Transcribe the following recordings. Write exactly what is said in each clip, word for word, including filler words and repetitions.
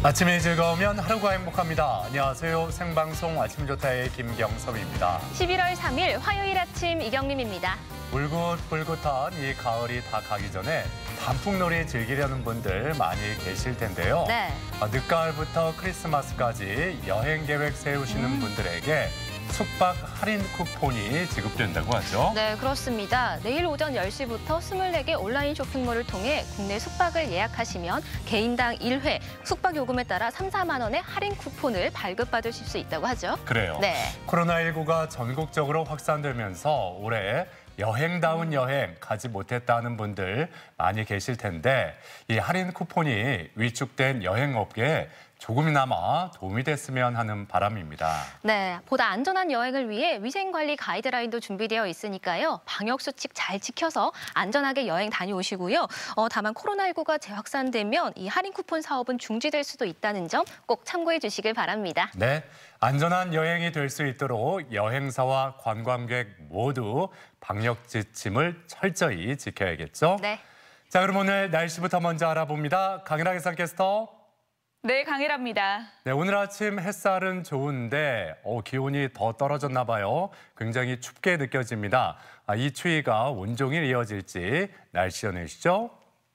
아침이 즐거우면 하루가 행복합니다. 안녕하세요. 생방송 아침 좋다의 김경섭입니다. 십일월 삼일 화요일 아침 이경림입니다. 불긋불긋한 이 가을이 다 가기 전에 단풍놀이 즐기려는 분들 많이 계실 텐데요. 네. 아, 늦가을부터 크리스마스까지 여행 계획 세우시는 음. 분들에게 숙박 할인 쿠폰이 지급된다고 하죠. 네, 그렇습니다. 내일 오전 열 시부터 스물네 개 온라인 쇼핑몰을 통해 국내 숙박을 예약하시면 개인당 일 회 숙박 요금에 따라 삼, 사만 원의 할인 쿠폰을 발급받으실 수 있다고 하죠. 그래요. 네. 코로나십구가 전국적으로 확산되면서 올해 여행다운 여행 가지 못했다는 분들 많이 계실 텐데 이 할인 쿠폰이 위축된 여행업계에 조금이나마 도움이 됐으면 하는 바람입니다. 네, 보다 안전한 여행을 위해 위생관리 가이드라인도 준비되어 있으니까요. 방역수칙 잘 지켜서 안전하게 여행 다녀오시고요. 어, 다만 코로나십구가 재확산되면 이 할인 쿠폰 사업은 중지될 수도 있다는 점 꼭 참고해 주시길 바랍니다. 네, 안전한 여행이 될 수 있도록 여행사와 관광객 모두 방역 지침을 철저히 지켜야겠죠? 네. 자, 그럼 오늘 날씨부터 먼저 알아봅니다. 강일하 기상캐스터. 네, 강일합니다. 네, 오늘 아침 햇살은 좋은데 어, 기온이 더 떨어졌나 봐요. 굉장히 춥게 느껴집니다. 아, 이 추위가 온종일 이어질지 날씨 전해주시죠.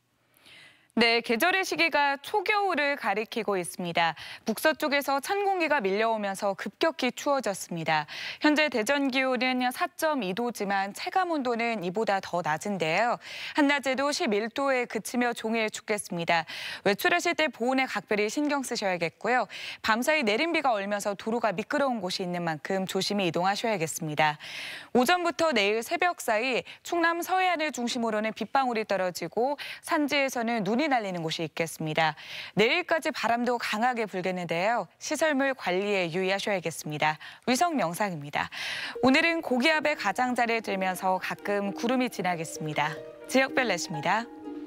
네, 계절의 시기가 초겨울을 가리키고 있습니다. 북서쪽에서 찬 공기가 밀려오면서 급격히 추워졌습니다. 현재 대전 기온은 사 점 이 도지만 체감 온도는 이보다 더 낮은데요. 한낮에도 십일 도에 그치며 종일 춥겠습니다. 외출하실 때 보온에 각별히 신경 쓰셔야겠고요. 밤사이 내린 비가 얼면서 도로가 미끄러운 곳이 있는 만큼 조심히 이동하셔야겠습니다. 오전부터 내일 새벽 사이 충남 서해안을 중심으로는 빗방울이 떨어지고 산지에서는 눈이 날리는 곳이 있겠습니다. 내일까지 바람도 강하게 불겠는데요. 시설물 관리에 유의하셔야겠습니다. 위성 영상입니다. 오늘은 고기압의 가장자리에 들면서 가끔 구름이 지나겠습니다. 지역별 날씨입니다.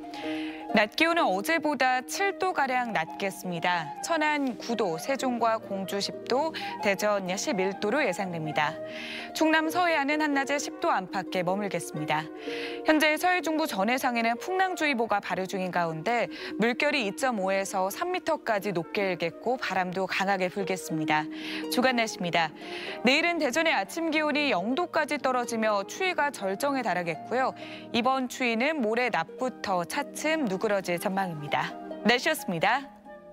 낮 기온은 어제보다 칠 도가량 낮겠습니다. 천안 구 도, 세종과 공주 십 도, 대전 십일 도로 예상됩니다. 충남 서해안은 한낮에 십 도 안팎에 머물겠습니다. 현재 서해 중부 전해상에는 풍랑주의보가 발효 중인 가운데 물결이 이 점 오에서 삼 미터까지 높게 일겠고 바람도 강하게 불겠습니다. 주간 날씨입니다. 내일은 대전의 아침 기온이 영 도까지 떨어지며 추위가 절정에 달하겠고요. 이번 추위는 모레 낮부터 차츰 누그러질 전망입니다. 날씨였습니다.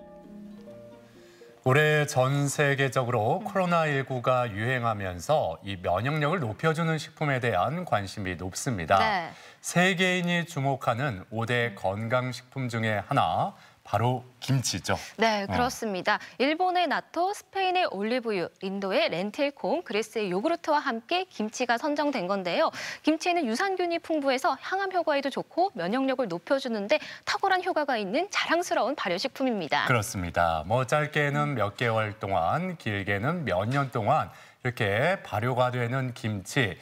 올해 전 세계적으로 코로나십구가 유행하면서 이 면역력을 높여주는 식품에 대한 관심이 높습니다. 네. 세계인이 주목하는 오 대 건강식품 중에 하나, 바로 김치죠. 네, 그렇습니다. 어. 일본의 나토, 스페인의 올리브유, 인도의 렌틸콩, 그리스의 요구르트와 함께 김치가 선정된 건데요. 김치에는 유산균이 풍부해서 항암 효과에도 좋고 면역력을 높여주는데 탁월한 효과가 있는 자랑스러운 발효식품입니다. 그렇습니다. 뭐 짧게는 몇 개월 동안, 길게는 몇 년 동안 이렇게 발효가 되는 김치.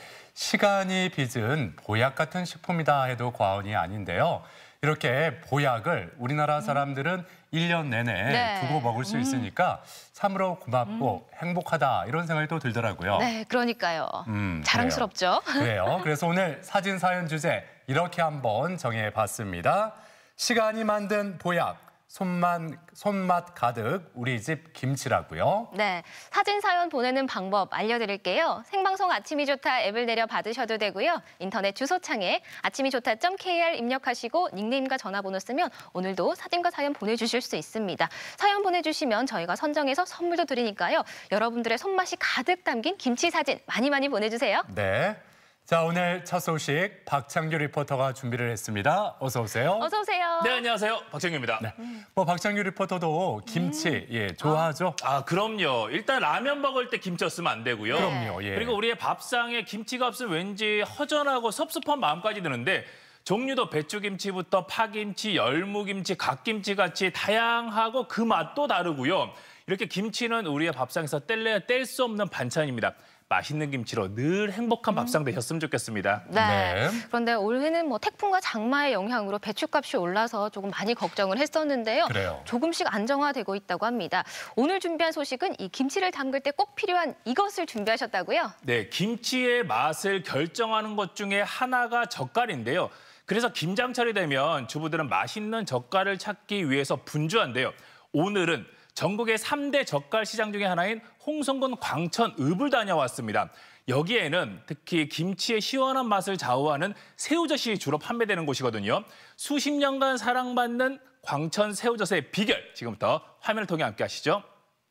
시간이 빚은 보약 같은 식품이다 해도 과언이 아닌데요. 이렇게 보약을 우리나라 사람들은 일 년 내내 네. 두고 먹을 수 있으니까 참으로 고맙고 음. 행복하다 이런 생각이 또 들더라고요. 네, 그러니까요. 음, 자랑스럽죠. 그래요. 그래요. 그래서 오늘 사진 사연 주제 이렇게 한번 정해봤습니다. 시간이 만든 보약. 손맛, 손맛 가득 우리 집 김치라고요. 네, 사진 사연 보내는 방법 알려드릴게요. 생방송 아침이 좋다 앱을 내려 받으셔도 되고요. 인터넷 주소창에 아침이 좋다 점 케이알 입력하시고 닉네임과 전화번호 쓰면 오늘도 사진과 사연 보내주실 수 있습니다. 사연 보내주시면 저희가 선정해서 선물도 드리니까요. 여러분들의 손맛이 가득 담긴 김치 사진 많이 많이 보내주세요. 네. 자, 오늘 첫 소식 박창규 리포터가 준비를 했습니다. 어서 오세요. 어서 오세요. 네, 안녕하세요. 박창규입니다. 네. 음. 뭐 박창규 리포터도 김치 음. 예, 좋아하죠? 아, 아, 그럼요. 일단 라면 먹을 때 김치 없으면 안 되고요. 그럼요. 예. 그리고 우리의 밥상에 김치가 없으면 왠지 허전하고 섭섭한 마음까지 드는데 종류도 배추김치부터 파김치, 열무김치, 갓김치 같이 다양하고 그 맛도 다르고요. 이렇게 김치는 우리의 밥상에서 뗄래야 뗄 수 없는 반찬입니다. 맛있는 김치로 늘 행복한 밥상 되셨으면 좋겠습니다. 네. 네. 그런데 올해는 뭐 태풍과 장마의 영향으로 배추값이 올라서 조금 많이 걱정을 했었는데요. 그래요. 조금씩 안정화되고 있다고 합니다. 오늘 준비한 소식은 이 김치를 담글 때 꼭 필요한 이것을 준비하셨다고요? 네, 김치의 맛을 결정하는 것 중에 하나가 젓갈인데요. 그래서 김장철이 되면 주부들은 맛있는 젓갈을 찾기 위해서 분주한데요. 오늘은 전국의 삼 대 젓갈 시장 중에 하나인 홍성군 광천읍을 다녀왔습니다. 여기에는 특히 김치의 시원한 맛을 좌우하는 새우젓이 주로 판매되는 곳이거든요. 수십 년간 사랑받는 광천 새우젓의 비결, 지금부터 화면을 통해 함께 하시죠.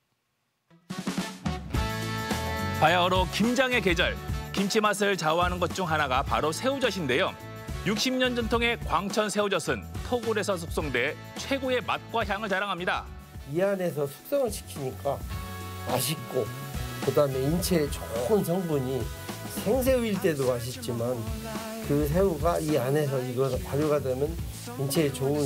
바야흐로 김장의 계절, 김치 맛을 좌우하는 것 중 하나가 바로 새우젓인데요. 육십 년 전통의 광천 새우젓은 토굴에서 숙성돼 최고의 맛과 향을 자랑합니다. 이 안에서 숙성을 시키니까 맛있고, 그다음에 인체에 좋은 성분이 생새우일 때도 맛있지만 그 새우가 이 안에서 이거가 발효가 되면 인체에 좋은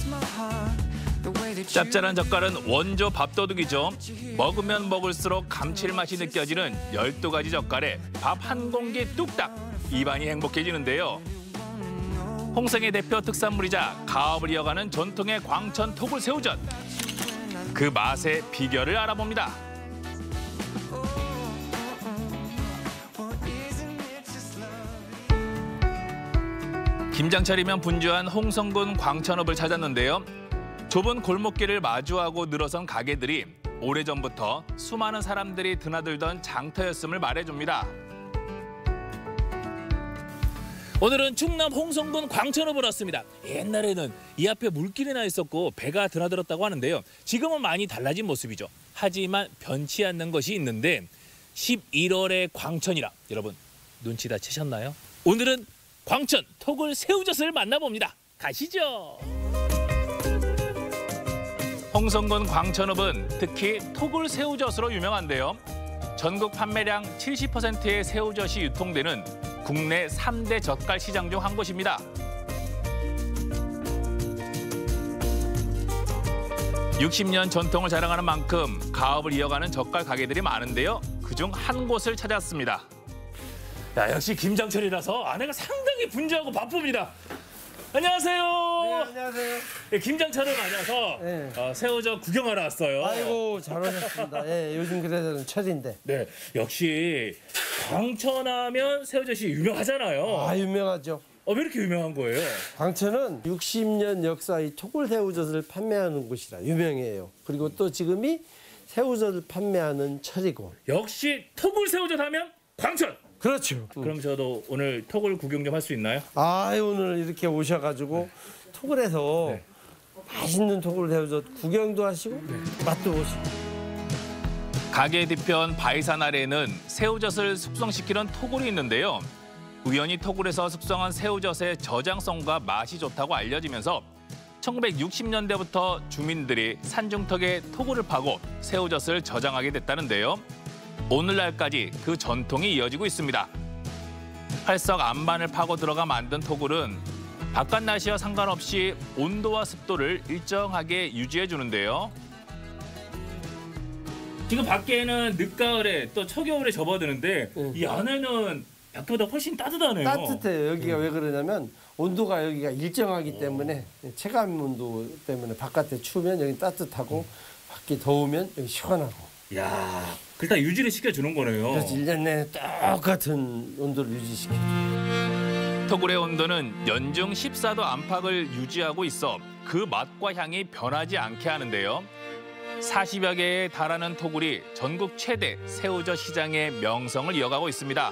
성분. 짭짤한 젓갈은 원조 밥도둑이죠. 먹으면 먹을수록 감칠맛이 느껴지는 열두 가지 젓갈에 밥 한 공기 뚝딱, 입안이 행복해지는데요. 홍성의 대표 특산물이자 가업을 이어가는 전통의 광천 토굴 새우젓. 그 맛의 비결을 알아봅니다. 김장철이면 분주한 홍성군 광천읍을 찾았는데요. 좁은 골목길을 마주하고 늘어선 가게들이 오래전부터 수많은 사람들이 드나들던 장터였음을 말해줍니다. 오늘은 충남 홍성군 광천읍을 왔습니다. 옛날에는 이 앞에 물길이나 있었고 배가 드나들었다고 하는데요. 지금은 많이 달라진 모습이죠. 하지만 변치 않는 것이 있는데 십일월의 광천이라 여러분 눈치 다 채셨나요? 오늘은 광천 토굴 새우젓을 만나봅니다. 가시죠. 홍성군 광천읍은 특히 토굴 새우젓으로 유명한데요. 전국 판매량 칠십 퍼센트의 새우젓이 유통되는 국내 삼 대 젓갈 시장 중 한 곳입니다. 육십 년 전통을 자랑하는 만큼 가업을 이어가는 젓갈 가게들이 많은데요. 그중 한 곳을 찾았습니다. 야, 역시 김장철이라서 아내가 상당히 분주하고 바쁩니다. 안녕하세요. 네, 안녕하세요. 네, 김장철을 맞아서 네. 어, 새우젓 구경하러 왔어요. 아이고, 잘 오셨습니다. 예, 요즘 그래서는 철인데. 네, 역시 광천하면 새우젓이 유명하잖아요. 아, 유명하죠. 어, 왜 이렇게 유명한 거예요? 광천은 육십 년 역사 이 토굴 새우젓을 판매하는 곳이라 유명해요. 그리고 또 지금이 새우젓을 판매하는 철이고. 역시 토굴 새우젓 하면 광천. 그렇죠. 그럼 저도 오늘 토굴 구경 좀 할 수 있나요? 아, 오늘 이렇게 오셔가지고 토굴에서 네. 맛있는 토굴 새우젓 구경도 하시고 맛도 보시고. 가게 뒤편 바위산 아래에는 새우젓을 숙성시키는 토굴이 있는데요. 우연히 토굴에서 숙성한 새우젓의 저장성과 맛이 좋다고 알려지면서 천구백육십 년대부터 주민들이 산중턱에 토굴을 파고 새우젓을 저장하게 됐다는데요. 오늘날까지 그 전통이 이어지고 있습니다. 활석 안반을 파고 들어가 만든 토굴은 바깥 날씨와 상관없이 온도와 습도를 일정하게 유지해 주는데요. 지금 밖에는 늦가을에 또 초겨울에 접어드는데 응. 이 안에는 밖보다 훨씬 따뜻하네요. 따뜻해요. 여기가 왜 그러냐면 온도가 여기가 일정하기 때문에 체감 온도 때문에 바깥에 추우면 여기 따뜻하고 밖이 더우면 여기 시원하고. 야, 일단 유지를 시켜주는 거네요. 그래서 일 년 내내 똑같은 온도를 유지시켜요. 토굴의 온도는 연중 십사 도 안팎을 유지하고 있어 그 맛과 향이 변하지 않게 하는데요. 사십여 개에 달하는 토굴이 전국 최대 새우젓 시장의 명성을 이어가고 있습니다.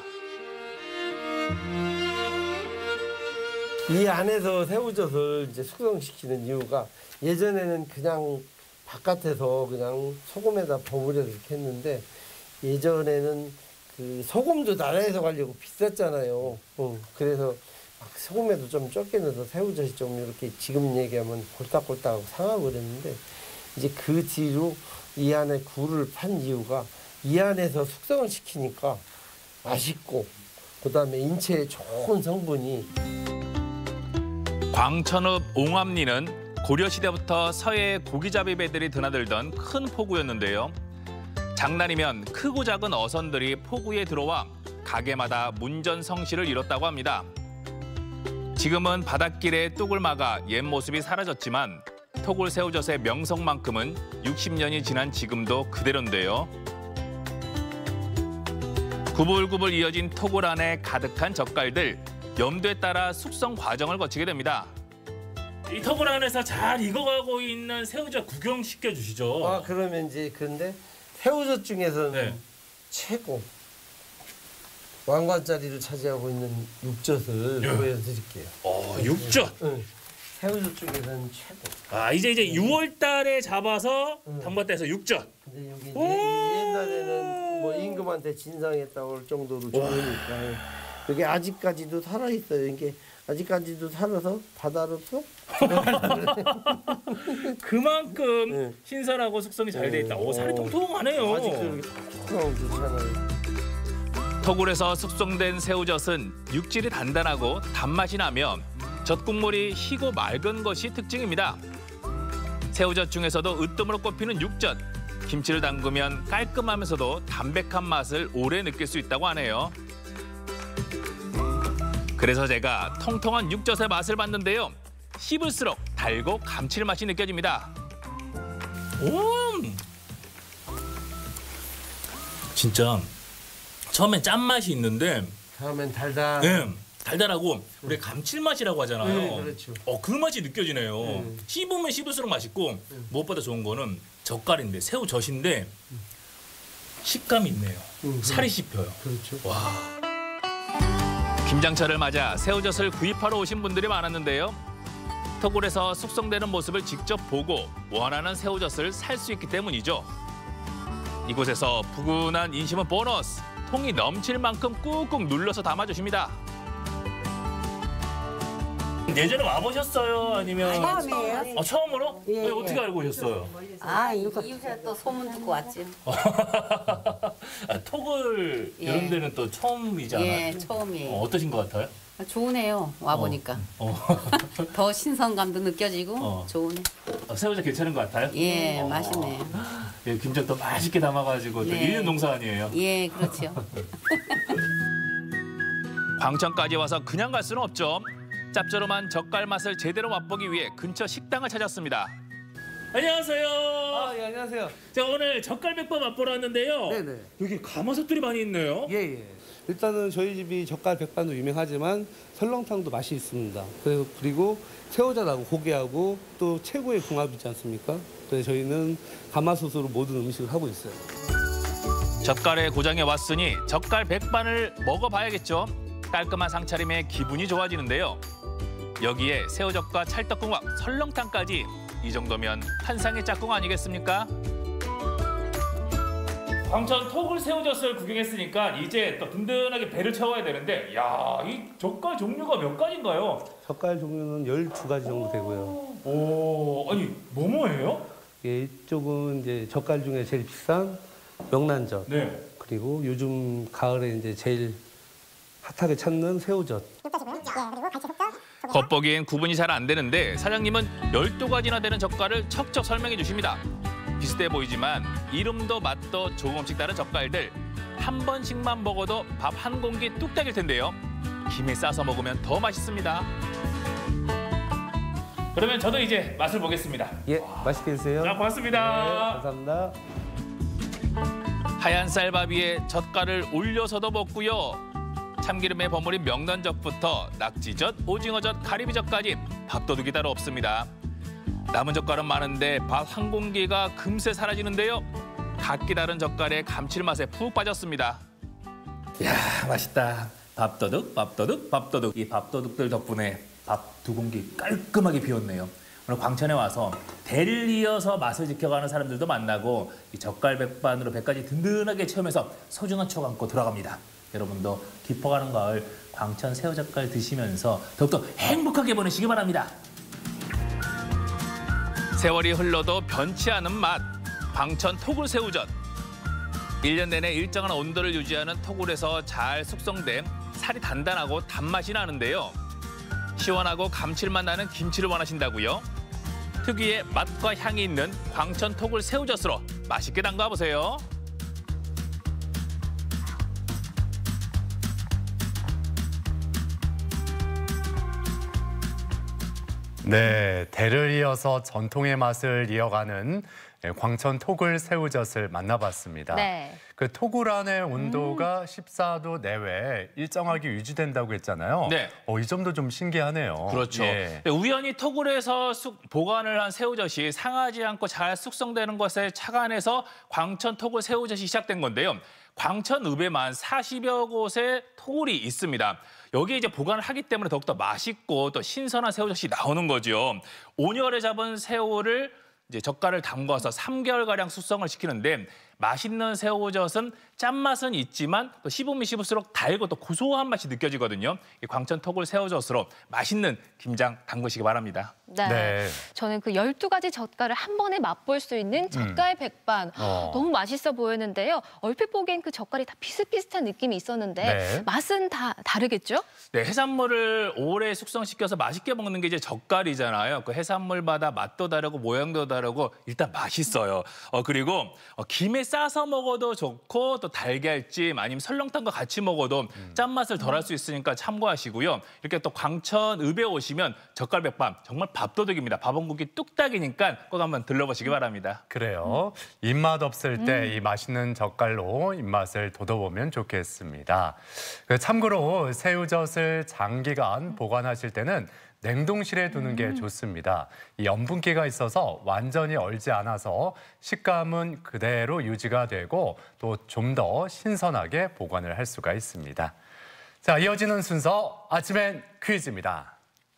이 안에서 새우젓을 이제 숙성시키는 이유가 예전에는 그냥 바깥에서 그냥 소금에다 버무려 이렇게 했는데 예전에는 그 소금도 나라에서 가려고 비쌌잖아요. 응. 그래서 막 소금에도 좀 적게 넣어서 새우젓이 좀 이렇게 지금 얘기하면 골딱골딱하고 상하고 그랬는데 이제 그 뒤로 이 안에 굴을 판 이유가 이 안에서 숙성을 시키니까 맛있고 그다음에 인체에 좋은 성분이. 광천읍 옹암리는 고려시대부터 서해에 고기잡이 배들이 드나들던 큰 포구였는데요. 장날이면 크고 작은 어선들이 포구에 들어와 가게마다 문전성시를 이뤘다고 합니다. 지금은 바닷길에 뚝을 막아 옛 모습이 사라졌지만 토굴 새우젓의 명성만큼은 육십 년이 지난 지금도 그대로인데요. 구불구불 이어진 토굴 안에 가득한 젓갈들, 염도에 따라 숙성 과정을 거치게 됩니다. 이 턱을 안에서 잘 익어가고 있는 새우젓 구경시켜 주시죠. 아 그러면 이제 근데 새우젓 중에서는 네. 최고 왕관 자리를 차지하고 있는 육젓을 보여드릴게요. 어, 육젓. 응. 새우젓 중에서는 최고. 아 이제 이제 유월 달에 잡아서 담갔다 해서 육젓. 근데 여기 예- 옛날에는 뭐 임금한테 진상했다고 할 정도로 좋으니까 여기 아직까지도 살아 있어요. 이게 아직까지도 살아서 바다로 쏙. 그만큼 네. 신선하고 숙성이 잘 돼 있다. 오, 살이 어. 통통하네요. 아직도 이렇게 톡톡하고 좋잖아요. 토굴에서 숙성된 새우젓은 육질이 단단하고 단맛이 나며 젓국물이 희고 맑은 것이 특징입니다. 새우젓 중에서도 으뜸으로 꼽히는 육젓. 김치를 담그면 깔끔하면서도 담백한 맛을 오래 느낄 수 있다고 하네요. 그래서 제가 통통한 육젓의 맛을 봤는데요. 씹을수록 달고 감칠맛이 느껴집니다. 음! 진짜 처음엔 짠맛이 있는데 다음엔 달달. 네, 달달하고 우리 감칠맛이라고 하잖아요. 네, 그렇죠. 어, 그 맛이 느껴지네요. 네. 씹으면 씹을수록 맛있고 무엇보다 좋은 거는 젓갈인데 새우젓인데 식감이 있네요. 음, 살이 씹혀요. 그렇죠. 와. 김장철을 맞아 새우젓을 구입하러 오신 분들이 많았는데요. 토굴에서 숙성되는 모습을 직접 보고 원하는 새우젓을 살 수 있기 때문이죠. 이곳에서 푸근한 인심은 보너스. 통이 넘칠 만큼 꾹꾹 눌러서 담아주십니다. 예전에 와보셨어요? 아니면 처음이에요. 어, 처음으로? 예, 아니, 어떻게 예. 알고 오셨어요? 아, 이거 이웃에 또 소문 듣고 왔지. 아, 톡을 예. 이런 데는 또 처음이잖아요. 예, 처음이에요. 어, 어떠신 것 같아요? 좋으네요. 와 보니까 어. 더 신선감도 느껴지고 어. 좋으네. 어, 새우젓 괜찮은 것 같아요? 예, 어. 맛있네요. 예, 김장 또 맛있게 담아가지고 또 예. 일 년 농사 아니에요? 예, 그렇죠. 광천까지 와서 그냥 갈 수는 없죠. 짭조름한 젓갈 맛을 제대로 맛보기 위해 근처 식당을 찾았습니다. 안녕하세요. 아, 예, 안녕하세요. 제가 오늘 젓갈백반 맛보러 왔는데요. 네네. 여기 가마솥들이 많이 있네요. 예, 예. 일단은 저희 집이 젓갈 백반도 유명하지만 설렁탕도 맛이 있습니다. 그리고, 그리고 새우젓하고 고기하고 또 최고의 궁합이지 않습니까? 그래서 저희는 가마솥으로 모든 음식을 하고 있어요. 젓갈의 고장에 왔으니 젓갈 백반을 먹어봐야겠죠. 깔끔한 상차림에 기분이 좋아지는데요. 여기에 새우젓과 찰떡궁합, 설렁탕까지 이 정도면 한상의 짝꿍 아니겠습니까? 광천 토굴 새우젓을 구경했으니까 이제 또 든든하게 배를 채워야 되는데, 야, 이 젓갈 종류가 몇 가지인가요? 젓갈 종류는 열두 가지 정도 되고요. 오, 아니 뭐뭐예요? 예, 이쪽은 이제 젓갈 중에 제일 비싼 명란젓. 네. 그리고 요즘 가을에 이제 제일 핫하게 찾는 새우젓. 겉보기엔 구분이 잘 안 되는데 사장님은 열두 가지나 되는 젓갈을 척척 설명해 주십니다. 비슷해 보이지만 이름도 맛도 조금씩 다른 젓갈들. 한 번씩만 먹어도 밥 한 공기 뚝딱일 텐데요. 김에 싸서 먹으면 더 맛있습니다. 그러면 저도 이제 맛을 보겠습니다. 예, 맛있게 드세요. 자, 고맙습니다. 네, 감사합니다. 하얀 쌀밥 위에 젓갈을 올려서도 먹고요. 참기름에 버무린 명란젓부터 낙지젓, 오징어젓, 가리비젓까지 밥도둑이 따로 없습니다. 남은 젓갈은 많은데 밥 한 공기가 금세 사라지는데요. 각기 다른 젓갈의 감칠맛에 푹 빠졌습니다. 이야, 맛있다. 밥도둑, 밥도둑, 밥도둑. 이 밥도둑들 덕분에 밥 두 공기 깔끔하게 비웠네요. 오늘 광천에 와서 대를 이어서 맛을 지켜가는 사람들도 만나고 이 젓갈 백반으로 배까지 든든하게 체험해서 소중한 추억 안고 돌아갑니다. 여러분도 깊어가는 가을 광천 새우젓갈 드시면서 더욱더 행복하게 보내시기 바랍니다. 세월이 흘러도 변치 않은 맛, 광천 토굴 새우젓. 일 년 내내 일정한 온도를 유지하는 토굴에서 잘 숙성된 살이 단단하고 단맛이 나는데요. 시원하고 감칠맛 나는 김치를 원하신다고요? 특유의 맛과 향이 있는 광천 토굴 새우젓으로 맛있게 담가 보세요. 네, 대를 이어서 전통의 맛을 이어가는 예, 광천 토굴 새우젓을 만나봤습니다. 네. 그 토굴 안의 온도가 음. 십사 도 내외 일정하게 유지된다고 했잖아요. 네. 어, 이 점도 좀 신기하네요. 그렇죠. 예. 우연히 토굴에서 숙, 보관을 한 새우젓이 상하지 않고 잘 숙성되는 것에 착안해서 광천 토굴 새우젓이 시작된 건데요. 광천읍에만 사십여 곳의 토굴이 있습니다. 여기에 이제 보관을 하기 때문에 더욱더 맛있고 또 신선한 새우젓이 나오는 거죠. 온열에 잡은 새우를 이제 젓갈을 담가서 삼 개월가량 숙성을 시키는데 맛있는 새우젓은 짠맛은 있지만 또 씹으면 씹을수록 달고 또 고소한 맛이 느껴지거든요. 이 광천 토굴 새우젓으로 맛있는 김장 담그시기 바랍니다. 네. 네. 저는 그 열두 가지 젓갈을 한 번에 맛볼 수 있는 젓갈 백반 어. 너무 맛있어 보였는데요. 얼핏 보기엔 그 젓갈이 다 비슷비슷한 느낌이 있었는데 네. 맛은 다 다르겠죠? 네, 해산물을 오래 숙성시켜서 맛있게 먹는 게 이제 젓갈이잖아요. 그 해산물마다 맛도 다르고 모양도 다르고 일단 맛있어요. 어, 그리고 어, 김에 싸서 먹어도 좋고 또 달걀찜 아니면 설렁탕과 같이 먹어도 짠맛을 덜 할 수 있으니까 참고하시고요. 이렇게 또 광천읍에 오시면 젓갈백반 정말 밥도둑입니다. 밥 한 공기 뚝딱이니까 꼭 한번 들러보시기 바랍니다. 그래요. 입맛 없을 때 이 맛있는 젓갈로 입맛을 돋워보면 좋겠습니다. 그 참고로 새우젓을 장기간 보관하실 때는 냉동실에 두는 게 좋습니다. 이 염분기가 있어서 완전히 얼지 않아서 식감은 그대로 유지가 되고 또 좀 더 신선하게 보관을 할 수가 있습니다. 자, 이어지는 순서 아침엔 퀴즈입니다.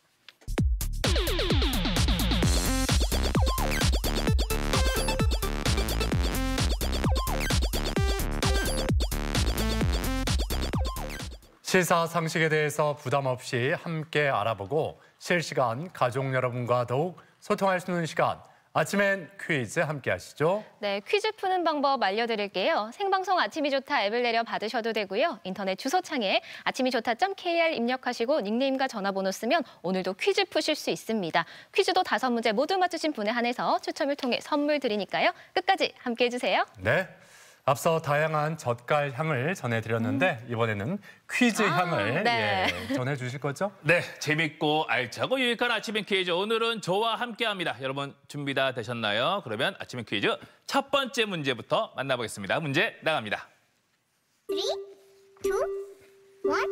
시사상식에 대해서 부담 없이 함께 알아보고 실시간 가족 여러분과 더욱 소통할 수 있는 시간, 아침엔 퀴즈 함께 하시죠. 네, 퀴즈 푸는 방법 알려드릴게요. 생방송 아침이 좋다 앱을 내려 받으셔도 되고요. 인터넷 주소창에 아침이 좋다 점 케이알 입력하시고 닉네임과 전화번호 쓰면 오늘도 퀴즈 푸실 수 있습니다. 퀴즈도 다섯 문제 모두 맞추신 분에 한해서 추첨을 통해 선물 드리니까요. 끝까지 함께 해주세요. 네. 앞서 다양한 젓갈 향을 전해드렸는데 음. 이번에는 퀴즈 아, 향을 네. 예, 전해주실 거죠? 네, 재밌고 알차고 유익한 아침엔 퀴즈. 오늘은 저와 함께합니다. 여러분 준비 다 되셨나요? 그러면 아침엔 퀴즈 첫 번째 문제부터 만나보겠습니다. 문제 나갑니다. three, two, one.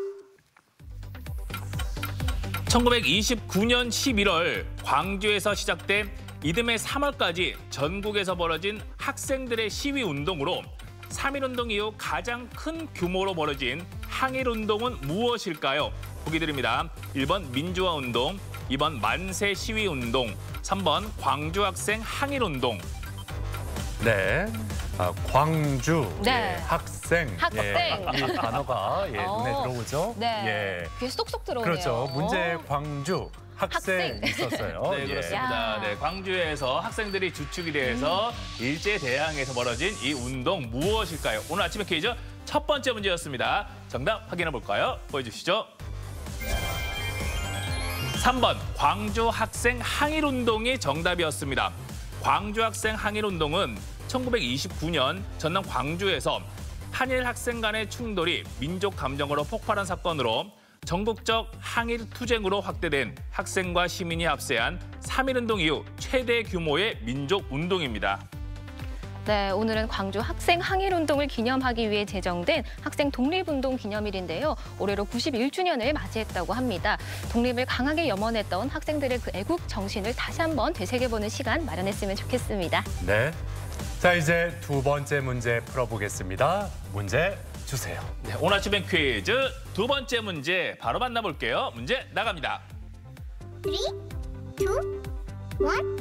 천구백이십구 년 십일월 광주에서 시작된 이듬해 삼월까지 전국에서 벌어진 학생들의 시위 운동으로 삼일 운동 이후 가장 큰 규모로 벌어진 항일 운동은 무엇일까요? 보기 드립니다. 일 번 민주화 운동, 이 번 만세 시위 운동, 삼 번 광주 학생 항일 운동. 네. 아, 광주 네. 예, 학생. 학생. 예, 이 단어가 예, 어, 눈에 들어오죠? 네. 예. 귀에 쏙쏙 들어오네요. 그렇죠. 문제 광주. 학생, 학생. 있었어요. 네, 그렇습니다. 야. 네, 광주에서 학생들이 주축이 돼서 음. 일제대항에서 벌어진 이 운동 무엇일까요? 오늘 아침에 퀴즈 첫 번째 문제였습니다. 정답 확인해 볼까요? 보여주시죠. 삼 번 광주 학생 항일 운동이 정답이었습니다. 광주 학생 항일 운동은 천구백이십구 년 전남 광주에서 한일 학생 간의 충돌이 민족 감정으로 폭발한 사건으로 전국적 항일 투쟁으로 확대된 학생과 시민이 합세한 삼일 운동 이후 최대 규모의 민족 운동입니다. 네, 오늘은 광주 학생 항일 운동을 기념하기 위해 제정된 학생 독립운동 기념일인데요. 올해로 구십일 주년을 맞이했다고 합니다. 독립을 강하게 염원했던 학생들의 그 애국 정신을 다시 한번 되새겨보는 시간 마련했으면 좋겠습니다. 네. 자, 이제 두 번째 문제 풀어보겠습니다. 문제 주세요. 네, 오늘 아침엔 퀴즈 두 번째 문제 바로 만나볼게요. 문제 나갑니다. three, two, one.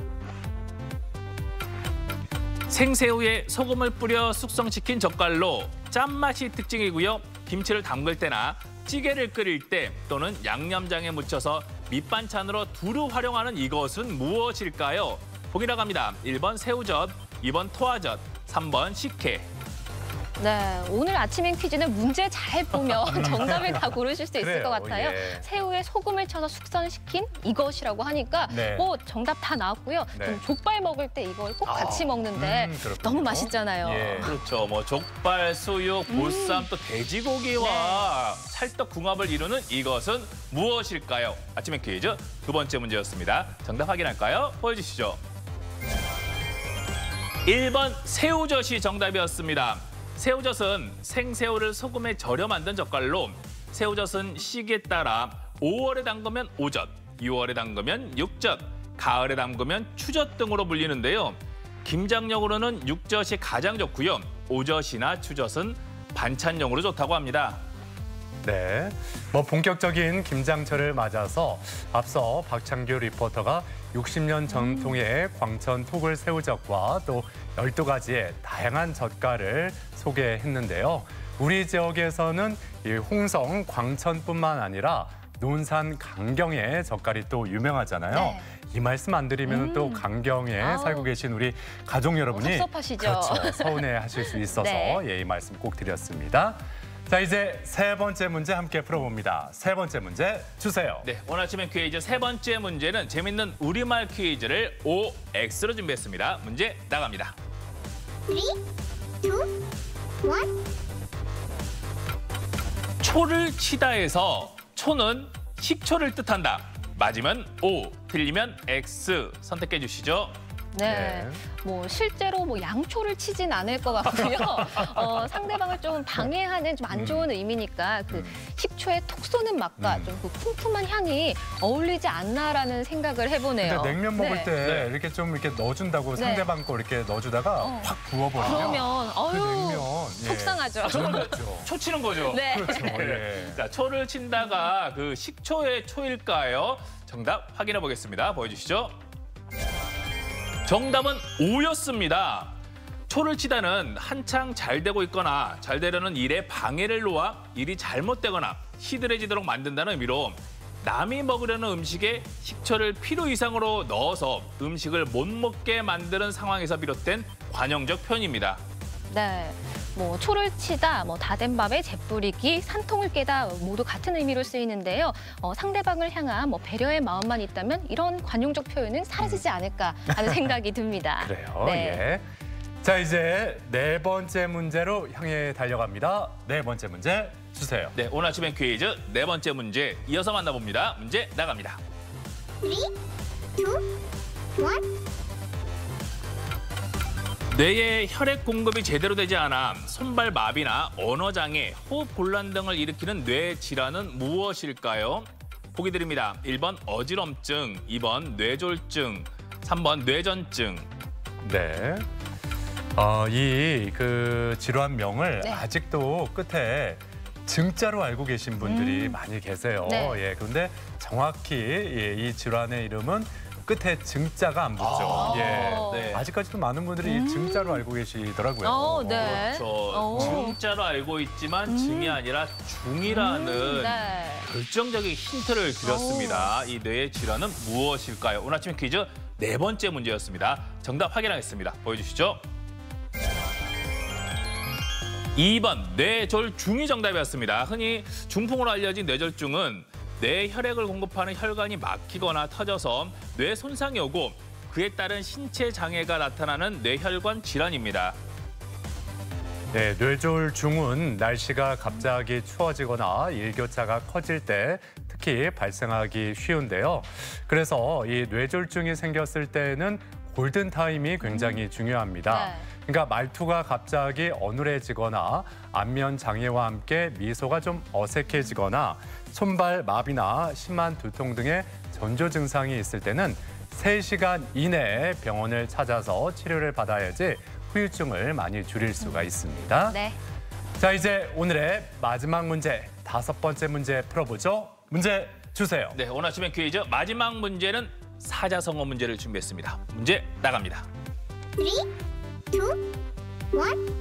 생새우에 소금을 뿌려 숙성시킨 젓갈로 짠맛이 특징이고요. 김치를 담글 때나 찌개를 끓일 때 또는 양념장에 묻혀서 밑반찬으로 두루 활용하는 이것은 무엇일까요? 보기 나갑니다. 일 번 새우젓, 이 번 토화젓, 삼 번 식혜. 네, 오늘 아침엔 퀴즈는 문제 잘 보면 정답을 다 고르실 수 있을 그래요, 것 같아요. 예. 새우에 소금을 쳐서 숙성시킨 이것이라고 하니까 네. 뭐 정답 다 나왔고요. 네. 좀 족발 먹을 때 이걸 꼭 같이 아, 먹는데 음, 그렇군요. 너무 맛있잖아요. 예. 그렇죠. 뭐 족발, 수육, 보쌈, 또 돼지고기와 찰떡궁합을 이루는 이것은 무엇일까요? 아침엔 퀴즈 두 번째 문제였습니다. 정답 확인할까요? 보여주시죠. 일 번 새우젓이 정답이었습니다. 새우젓은 생새우를 소금에 절여 만든 젓갈로 새우젓은 시기에 따라 오월에 담그면 오젓, 유월에 담그면 육젓, 가을에 담그면 추젓 등으로 불리는데요. 김장용으로는 육젓이 가장 좋고요. 오젓이나 추젓은 반찬용으로 좋다고 합니다. 네, 뭐 본격적인 김장철을 맞아서 앞서 박창규 리포터가 육십 년 전통의 광천 토굴 새우젓과 또 열두 가지의 다양한 젓갈을 소개했는데요. 우리 지역에서는 이 홍성, 광천뿐만 아니라 논산, 강경의 젓갈이 또 유명하잖아요. 네. 이 말씀 안 드리면 음. 또 강경에 아우. 살고 계신 우리 가족 여러분이 섭섭하시죠? 그렇죠, 서운해하실 수 있어서 네. 예, 이 말씀 꼭 드렸습니다. 자, 이제 세 번째 문제 함께 풀어봅니다. 세 번째 문제 주세요. 네, 오늘 아침의 퀴즈 세 번째 문제는 재밌는 우리말 퀴즈를 오 엑스로 준비했습니다. 문제 나갑니다. three, two, one. 초를 치다에서 초는 식초를 뜻한다. 맞으면 O, 틀리면 X 선택해 주시죠. 네. 네. 뭐 실제로 뭐 양초를 치진 않을 것 같고요. 어, 상대방을 좀 방해하는 좀 안 좋은 의미니까 그 식초의 톡 쏘는 맛과 음. 좀 그 쿰쿰한 향이 어울리지 않나라는 생각을 해보네요. 근데 냉면 먹을 네. 때 네. 이렇게 좀 이렇게 넣어준다고 네. 상대방 거 이렇게 넣어주다가 어. 확 부어버리면 그러면 그 어유 냉면 예. 속상하죠. 그렇죠. 초 치는 거죠. 네. 그렇죠. 예. 자, 초를 친다가 그 식초의 초일까요? 정답 확인해 보겠습니다. 보여주시죠. 정답은 O였습니다. 초를 치다는 한창 잘 되고 있거나 잘 되려는 일에 방해를 놓아 일이 잘못되거나 시들해지도록 만든다는 의미로 남이 먹으려는 음식에 식초를 필요 이상으로 넣어서 음식을 못 먹게 만드는 상황에서 비롯된 관용적 표현입니다. 네. 뭐 초를 치다, 뭐 다 된 밥에 재뿌리기, 산통을 깨다 모두 같은 의미로 쓰이는데요. 어, 상대방을 향한 뭐 배려의 마음만 있다면 이런 관용적 표현은 사라지지 않을까 하는 생각이 듭니다. 그래요. 네. 예. 자, 이제 네 번째 문제로 향해 달려갑니다. 네 번째 문제 주세요. 네, 오늘 아침엔 퀴즈 네 번째 문제 이어서 만나봅니다. 문제 나갑니다. three, two, one. 뇌에 혈액 공급이 제대로 되지 않아 손발 마비나 언어장애, 호흡 곤란 등을 일으키는 뇌 질환은 무엇일까요? 보기 드립니다. 일 번 어지럼증, 이 번 뇌졸중, 삼 번 뇌전증. 네. 어, 이 그 질환명을 네. 아직도 끝에 증자로 알고 계신 분들이 음. 많이 계세요. 네. 예, 그런데 정확히 예, 이 질환의 이름은 끝에 증자가 안 붙죠. 아. 예. 네. 아직까지도 많은 분들이 이 증자로 알고 계시더라고요. 어, 네. 저 오. 증자로 알고 있지만 증이 아니라 중이라는 음, 네. 결정적인 힌트를 드렸습니다. 이 뇌의 질환은 무엇일까요? 오늘 아침 퀴즈 네 번째 문제였습니다. 정답 확인하겠습니다. 보여주시죠. 이 번 뇌졸중이 정답이었습니다. 흔히 중풍으로 알려진 뇌졸중은 뇌 혈액을 공급하는 혈관이 막히거나 터져서 뇌 손상이 오고 그에 따른 신체 장애가 나타나는 뇌혈관 질환입니다. 네, 뇌졸중은 날씨가 갑자기 추워지거나 일교차가 커질 때 특히 발생하기 쉬운데요. 그래서 이 뇌졸중이 생겼을 때는 골든타임이 굉장히 중요합니다. 네. 그러니까 말투가 갑자기 어눌해지거나 안면 장애와 함께 미소가 좀 어색해지거나 손발 마비나 심한 두통 등의 전조 증상이 있을 때는 세 시간 이내에 병원을 찾아서 치료를 받아야지 후유증을 많이 줄일 수가 있습니다. 네. 자, 이제 오늘의 마지막 문제, 다섯 번째 문제 풀어보죠. 문제 주세요. 네, 오늘 아침의 퀴즈 마지막 문제는 사자성어 문제를 준비했습니다. 문제 나갑니다. three, two, one.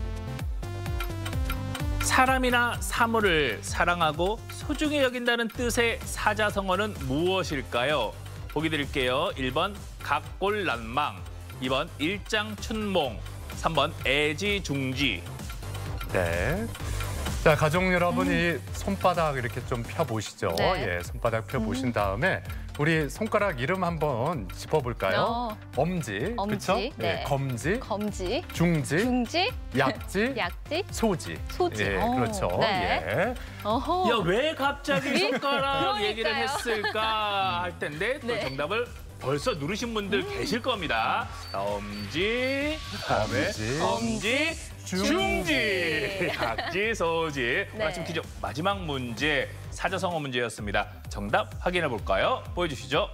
사람이나 사물을 사랑하고 소중히 여긴다는 뜻의 사자성어는 무엇일까요? 보기 드릴게요. 일 번 각골난망, 이 번 일장춘몽, 삼 번 애지중지. 네. 자, 가족 여러분이 손바닥 이렇게 좀 펴보시죠. 네. 예, 손바닥 펴보신 다음에 우리 손가락 이름 한번 짚어볼까요? 어. 엄지, 엄지, 그렇죠? 네. 검지, 검지, 중지, 중지, 약지, 약지, 소지. 소지. 예, 어, 그렇죠. 네. 예. 어허. 야, 왜 갑자기 손가락 그러니까요. 얘기를 했을까 할 텐데 또 네. 정답을 벌써 누르신 분들 음. 계실 겁니다. 자, 엄지, 다음에 엄지, 엄지, 중지, 각지, 소지. 네. 마침 퀴즈 마지막 문제 사자성어 문제였습니다. 정답 확인해 볼까요? 보여주시죠.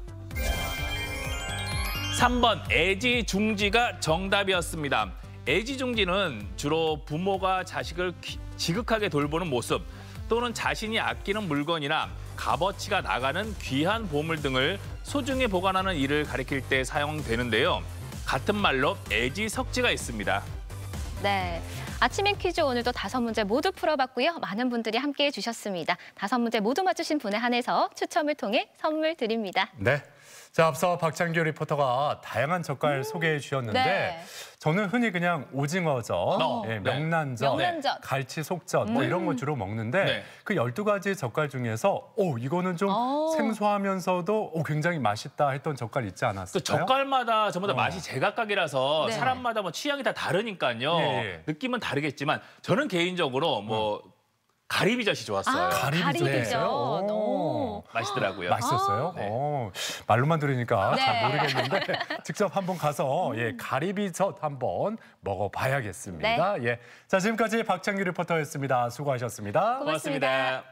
삼 번 애지중지가 정답이었습니다. 애지중지는 주로 부모가 자식을 귀- 지극하게 돌보는 모습 또는 자신이 아끼는 물건이나 값어치가 나가는 귀한 보물 등을 소중히 보관하는 일을 가리킬 때 사용되는데요. 같은 말로 애지석지가 있습니다. 네. 아침엔 퀴즈 오늘도 다섯 문제 모두 풀어봤고요. 많은 분들이 함께해 주셨습니다. 다섯 문제 모두 맞추신 분에 한해서 추첨을 통해 선물 드립니다. 네. 자, 앞서 박창규 리포터가 다양한 젓갈 음. 소개해 주셨는데 네. 저는 흔히 그냥 오징어젓, 어, 예, 네. 명란젓, 명란젓. 갈치 속젓 뭐 음. 이런 거 주로 먹는데 네. 그 열두 가지 젓갈 중에서 오, 이거는 좀 오. 생소하면서도 오, 굉장히 맛있다 했던 젓갈 있지 않았을까요? 그 젓갈마다 전부 다 어. 맛이 제각각이라서 네. 사람마다 뭐 취향이 다 다르니까요. 예, 예. 느낌은 다르겠지만 저는 개인적으로 뭐 가리비젓이 좋았어요. 아, 가리비젓. 가리비젓. 오. 오. 맛있더라고요. 맛있었어요? 네. 어, 말로만 들으니까 네. 잘 모르겠는데 직접 한번 가서 예, 가리비젓 한번 먹어봐야겠습니다. 예, 자 지금까지 박창규 리포터였습니다. 수고하셨습니다. 고맙습니다.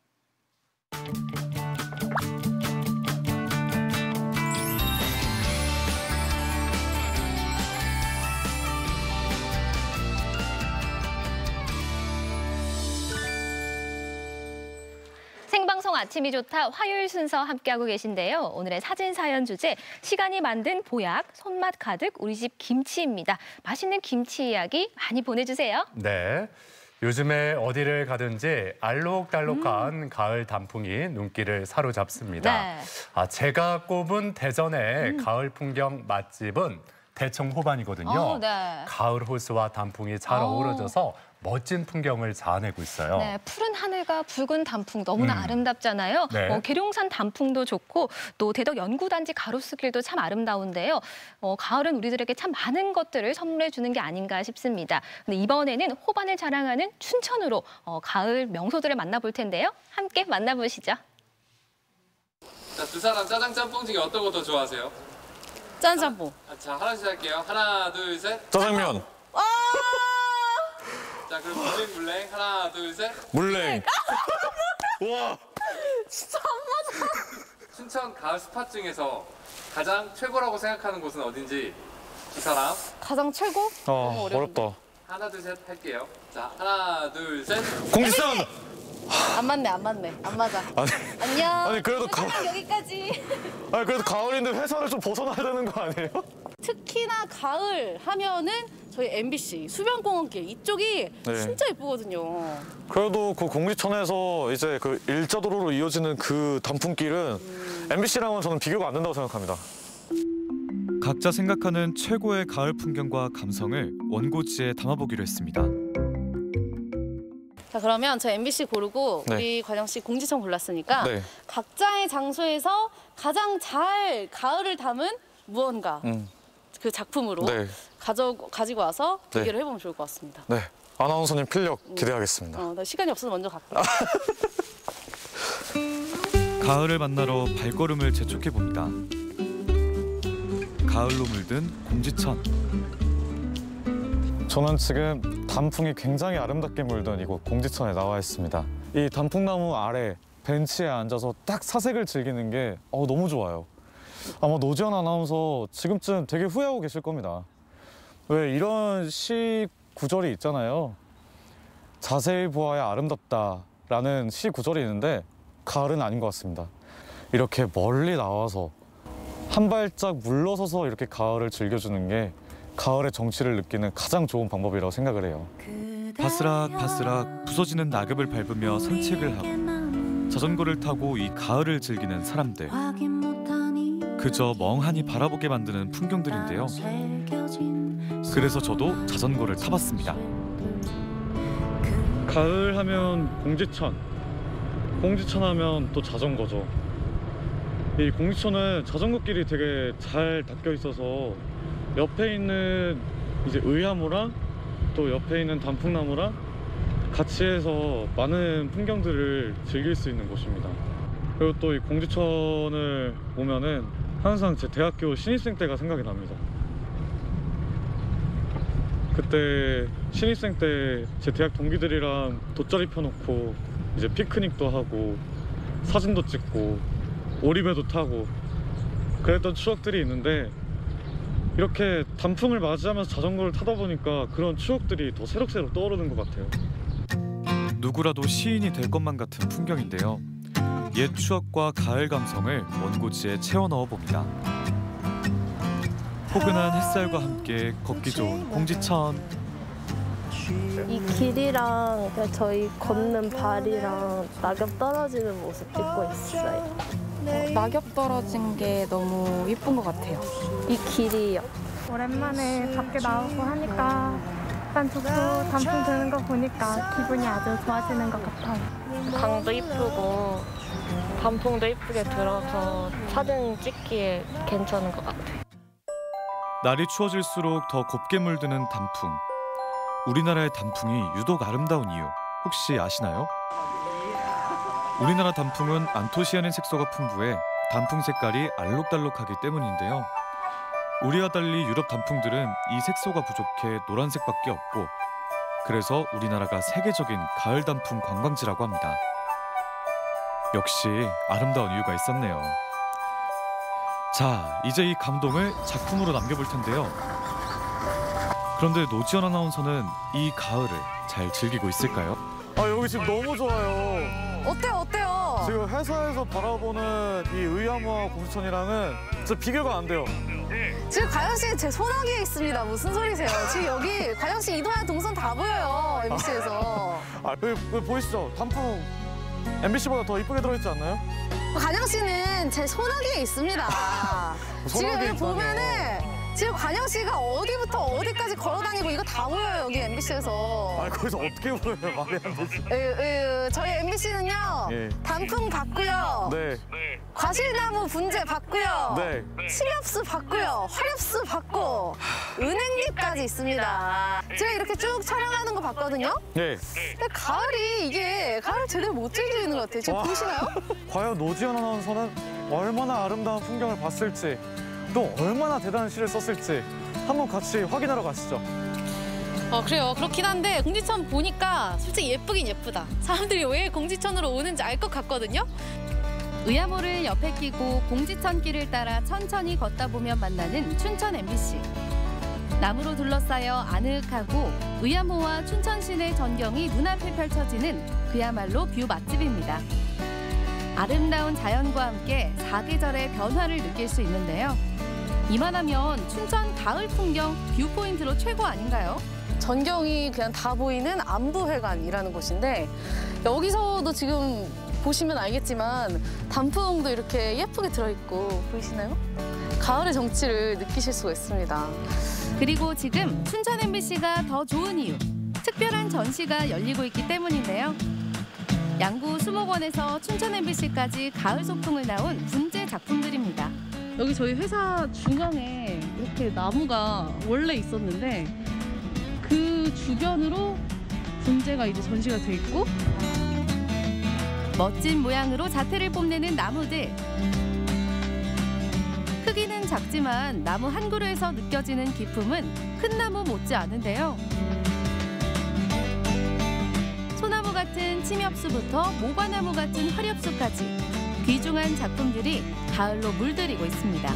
생방송 아침이 좋다 화요일 순서 함께하고 계신데요. 오늘의 사진 사연 주제 시간이 만든 보약 손맛 가득 우리 집 김치입니다. 맛있는 김치 이야기 많이 보내주세요. 네. 요즘에 어디를 가든지 알록달록한 가을 단풍이 눈길을 사로잡습니다. 네. 아, 제가 꼽은 대전의 가을 풍경 맛집은 대청 호반이거든요. 어, 네. 가을 호수와 단풍이 잘 어. 어우러져서 멋진 풍경을 자아내고 있어요. 네, 푸른 하늘과 붉은 단풍 너무나 음. 아름답잖아요. 네. 어, 계룡산 단풍도 좋고 또 대덕 연구단지 가로수길도 참 아름다운데요. 어, 가을은 우리들에게 참 많은 것들을 선물해 주는 게 아닌가 싶습니다. 근데 이번에는 호반을 자랑하는 춘천으로 어, 가을 명소들을 만나볼 텐데요. 함께 만나보시죠. 자, 두 사람 짜장 짬뽕 중에 어떤 거 더 좋아하세요? 짠짬뽕. 아, 자, 하나씩 할게요. 하나, 둘, 셋. 짜장면, 자, 그럼 물냉 물냉. 하나, 둘, 셋. 물냉. 와, 춘천 가을 스팟 중에서 가장 최고라고 생각하는 곳은 어딘지 두 사람 가장 최고? 아 어렵다. 하나, 둘, 셋 할게요. 자, 하나, 둘, 셋. 공지산. 안 맞네, 안 맞네. 안 맞아. 아니, 안녕. 아니 그래도 가, 여기까지. 아니 그래도 가을인데 회사를 좀 벗어나야 되는 거 아니에요? 특히나 가을 하면은 저희 엠비씨 수변공원길 이쪽이 네. 진짜 예쁘거든요. 그래도 그 공지천에서 이제 그 일자도로로 이어지는 그 단풍길은 엠비씨랑은 저는 비교가 안 된다고 생각합니다. 각자 생각하는 최고의 가을 풍경과 감성을 원고지에 담아보기로 했습니다. 자, 그러면 저 엠비씨 고르고 네. 우리 관영 씨 공지천 골랐으니까 네. 각자의 장소에서 가장 잘 가을을 담은 무언가 음, 그 작품으로 네, 가져 가지고 와서 네. 비교를 해보면 좋을 것 같습니다. 네. 아나운서님 필력 기대하겠습니다. 어, 나 시간이 없어서 먼저 갈게. 가을을 만나러 발걸음을 재촉해 봅니다. 가을로 물든 공지천. 저는 지금 단풍이 굉장히 아름답게 물든 이곳 공지천에 나와 있습니다. 이 단풍나무 아래 벤치에 앉아서 딱 사색을 즐기는 게 어, 너무 좋아요. 아마 노지연 아나운서 지금쯤 되게 후회하고 계실 겁니다. 왜 이런 시 구절이 있잖아요. 자세히 보아야 아름답다라는 시 구절이 있는데 가을은 아닌 것 같습니다. 이렇게 멀리 나와서 한 발짝 물러서서 이렇게 가을을 즐겨주는 게 가을의 정취를 느끼는 가장 좋은 방법이라고 생각을 해요. 바스락바스락 부서지는 낙엽을 밟으며 산책을 하고 자전거를 타고 이 가을을 즐기는 사람들. 그저 멍하니 바라보게 만드는 풍경들인데요. 그래서 저도 자전거를 타봤습니다. 가을 하면 공지천, 공지천 하면 또 자전거죠. 이 공지천은 자전거 길이 되게 잘 닦여 있어서 옆에 있는 이제 의암호랑 또 옆에 있는 단풍나무랑 같이 해서 많은 풍경들을 즐길 수 있는 곳입니다. 그리고 또 이 공지천을 보면은 항상 제 대학교 신입생 때가 생각이 납니다. 그때 신입생 때 제 대학 동기들이랑 돗자리 펴놓고 이제 피크닉도 하고 사진도 찍고 오리배도 타고 그랬던 추억들이 있는데 이렇게 단풍을 맞이하면서 자전거를 타다 보니까 그런 추억들이 더 새록새록 떠오르는 것 같아요. 누구라도 시인이 될 것만 같은 풍경인데요. 옛 추억과 가을 감성을 원고지에 채워 넣어 봅니다. 포근한 햇살과 함께 걷기 좋은 공지천. 이 길이랑 그냥 저희 걷는 발이랑 낙엽 떨어지는 모습 찍고 있어요. 어, 낙엽 떨어진 게 너무 예쁜 것 같아요. 이 길이요. 오랜만에 밖에 나오고 하니까 일단 좋고 단풍 드는 거 보니까 기분이 아주 좋아지는 것 같아요. 강도 이쁘고 단풍도 이쁘게 들어서 사진 찍기에 괜찮은 것 같아요. 날이 추워질수록 더 곱게 물드는 단풍. 우리나라의 단풍이 유독 아름다운 이유 혹시 아시나요? 우리나라 단풍은 안토시아닌 색소가 풍부해 단풍 색깔이 알록달록하기 때문인데요. 우리와 달리 유럽 단풍들은 이 색소가 부족해 노란색밖에 없고 그래서 우리나라가 세계적인 가을 단풍 관광지라고 합니다. 역시 아름다운 이유가 있었네요. 자, 이제 이 감동을 작품으로 남겨볼 텐데요. 그런데 노지연 아나운서는 이 가을을 잘 즐기고 있을까요? 아, 여기 지금 너무 좋아요. 어때요, 어때요? 지금 회사에서 바라보는 이 의암호와 공지천이랑은 진짜 비교가 안 돼요. 지금 과영 씨 제 손아귀에 있습니다. 무슨 소리세요? 지금 여기 과영 씨 이동하는 동선 다 보여요, 엠비씨에서. 아, 여기, 여기 보이시죠? 단풍 엠비씨보다 더 이쁘게 들어있지 않나요? 관영 씨는 제 손아귀에 있습니다. 지금 여기 보면은 지금 관영 씨가 어디부터 어디까지 걸어다니고 이거 다 보여요, 여기 엠비씨에서. 아, 거기서 어떻게 보여요? 말이 안 되지. 에, 에, 저희 엠비씨는요, 예. 단풍 봤고요. 네. 과실나무 분재 봤고요. 네. 칠엽수 봤고요. 화엽수 봤고 은행잎까지 있습니다. 제가 이렇게 쭉 촬영하는 거 봤거든요. 네. 근데 가을이 이게 가을 제대로 못 즐기고 있는 것 같아요. 지금 와. 보이시나요? 과연 노지연 아나운서는 얼마나 아름다운 풍경을 봤을지 또 얼마나 대단한 시를 썼을지 한번 같이 확인하러 가시죠. 어, 그래요. 그렇긴 한데 공지천 보니까 솔직히 예쁘긴 예쁘다. 사람들이 왜 공지천으로 오는지 알 것 같거든요. 의암호를 옆에 끼고 공지천 길을 따라 천천히 걷다 보면 만나는 춘천 엠비씨. 나무로 둘러싸여 아늑하고 의암호와 춘천 시내 전경이 눈앞에 펼쳐지는 그야말로 뷰 맛집입니다. 아름다운 자연과 함께 사계절의 변화를 느낄 수 있는데요. 이만하면 춘천 가을 풍경 뷰포인트로 최고 아닌가요? 전경이 그냥 다 보이는 안부회관이라는 곳인데 여기서도 지금 보시면 알겠지만 단풍도 이렇게 예쁘게 들어있고 보이시나요? 가을의 정취를 느끼실 수가 있습니다. 그리고 지금 춘천 엠비씨가 더 좋은 이유, 특별한 전시가 열리고 있기 때문인데요. 양구 수목원에서 춘천 엠비씨까지 가을 소풍을 나온 분재 작품들입니다. 여기 저희 회사 중앙에 이렇게 나무가 원래 있었는데 그 주변으로 분재가 이제 전시가 돼 있고 멋진 모양으로 자태를 뽐내는 나무들. 크기는 작지만 나무 한 그루에서 느껴지는 기품은 큰 나무 못지 않은데요. 소나무 같은 침엽수부터 모과나무 같은 화렵수까지 귀중한 작품들이 가을로 물들이고 있습니다.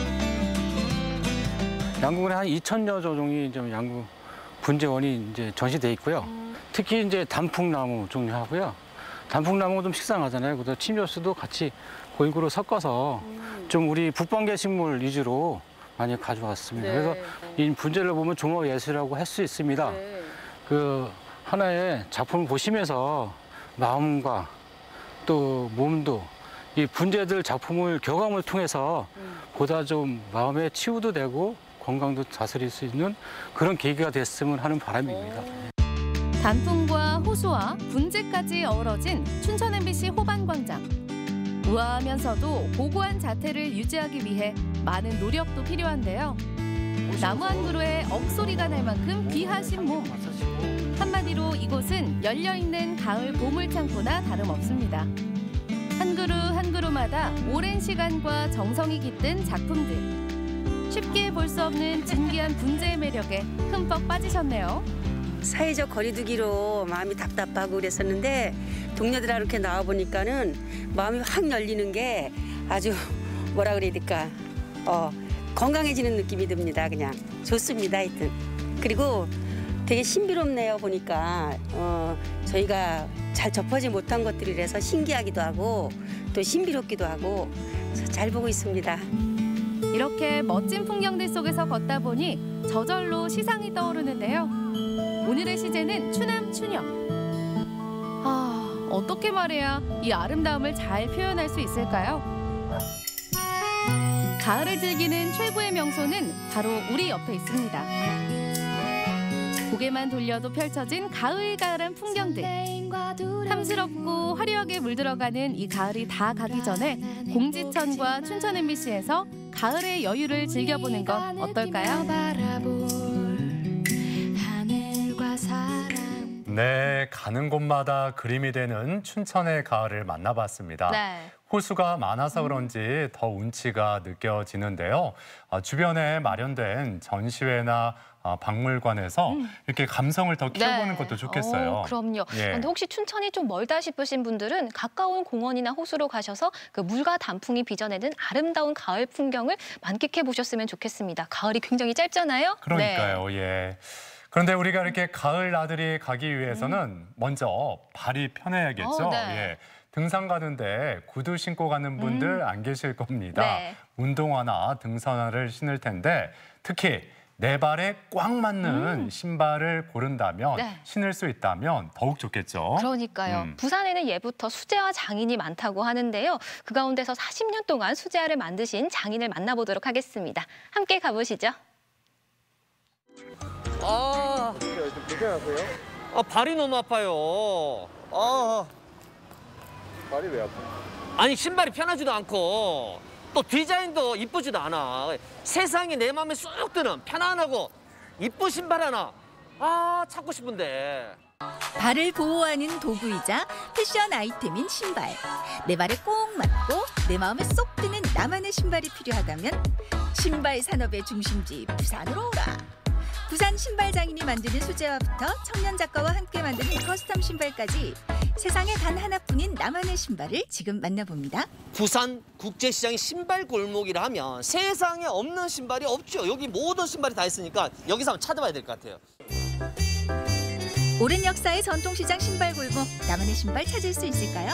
양구군에 한 이천여 조종이 이제 양구 분재원이 이제 전시돼 있고요. 특히 이제 단풍나무 종류하고요. 단풍나무가 좀 식상하잖아요. 그래서 침엽수도 같이 골고루 섞어서 좀 우리 북방계 식물 위주로 많이 가져왔습니다. 네. 그래서 이 분재를 보면 종합 예술이라고 할 수 있습니다. 네. 그 하나의 작품을 보시면서 마음과 또 몸도 이 분재들 작품을 교감을 통해서 보다 좀 마음의 치유도 되고 건강도 다스릴 수 있는 그런 계기가 됐으면 하는 바람입니다. 단풍과 호수와 분재까지 어우러진 춘천 엠비씨 호반광장. 우아하면서도 고고한 자태를 유지하기 위해 많은 노력도 필요한데요. 나무 한 그루에 억소리가 날 만큼 귀하신 몸. 한마디로 이곳은 열려있는 가을 보물창고나 다름없습니다. 한 그루 한 그루마다 오랜 시간과 정성이 깃든 작품들. 쉽게 볼 수 없는 진기한 분재의 매력에 흠뻑 빠지셨네요. 사회적 거리두기로 마음이 답답하고 그랬었는데 동료들하고 이렇게 나와 보니까는 마음이 확 열리는 게 아주 뭐라 그래야 될까 어, 건강해지는 느낌이 듭니다. 그냥 좋습니다. 하여튼 그리고 되게 신비롭네요. 보니까 어, 저희가 잘 접하지 못한 것들이라서 신기하기도 하고 또 신비롭기도 하고 잘 보고 있습니다. 이렇게 멋진 풍경들 속에서 걷다 보니 저절로 시상이 떠오르는데요. 오늘의 시제는 추남 추녀. 아, 어떻게 말해야 이 아름다움을 잘 표현할 수 있을까요? 가을을 즐기는 최고의 명소는 바로 우리 옆에 있습니다. 고개만 돌려도 펼쳐진 가을가을한 풍경들. 탐스럽고 화려하게 물들어가는 이 가을이 다 가기 전에 공지천과 춘천 엠비씨에서 가을의 여유를 즐겨보는 건 어떨까요? 네, 가는 곳마다 그림이 되는 춘천의 가을을 만나봤습니다. 네. 호수가 많아서 그런지 더 운치가 느껴지는데요. 아, 주변에 마련된 전시회나 아, 박물관에서 음. 이렇게 감성을 더 키워보는 네. 것도 좋겠어요. 어, 그럼요. 예. 그런데 혹시 춘천이 좀 멀다 싶으신 분들은 가까운 공원이나 호수로 가셔서 그 물과 단풍이 빚어내는 아름다운 가을 풍경을 만끽해 보셨으면 좋겠습니다. 가을이 굉장히 짧잖아요. 그러니까요. 네. 예. 그런데 우리가 이렇게 가을 나들이 가기 위해서는 음. 먼저 발이 편해야겠죠. 어, 네. 예. 등산 가는데 구두 신고 가는 분들 음. 안 계실 겁니다. 네. 운동화나 등산화를 신을 텐데 특히 내 발에 꽉 맞는 음. 신발을 고른다면 네. 신을 수 있다면 더욱 좋겠죠. 그러니까요. 음. 부산에는 예부터 수제화 장인이 많다고 하는데요. 그 가운데서 사십 년 동안 수제화를 만드신 장인을 만나보도록 하겠습니다. 함께 가보시죠. 아, 좀 불편하세요? 아, 발이 너무 아파요. 아, 발이 왜 아파? 아니 신발이 편하지도 않고 또 디자인도 이쁘지도 않아. 세상에 내 마음에 쏙 드는 편안하고 이쁜 신발 하나. 아, 찾고 싶은데. 발을 보호하는 도구이자 패션 아이템인 신발. 내 발에 꼭 맞고 내 마음에 쏙 드는 나만의 신발이 필요하다면 신발 산업의 중심지 부산으로 오라. 부산 신발 장인이 만드는 소재화부터 청년 작가와 함께 만드는 커스텀 신발까지 세상에 단 하나뿐인 나만의 신발을 지금 만나봅니다. 부산 국제시장의 신발 골목이라 하면 세상에 없는 신발이 없죠. 여기 모든 신발이 다 있으니까 여기서 한번 찾아봐야 될 것 같아요. 오랜 역사의 전통시장 신발 골목, 나만의 신발 찾을 수 있을까요?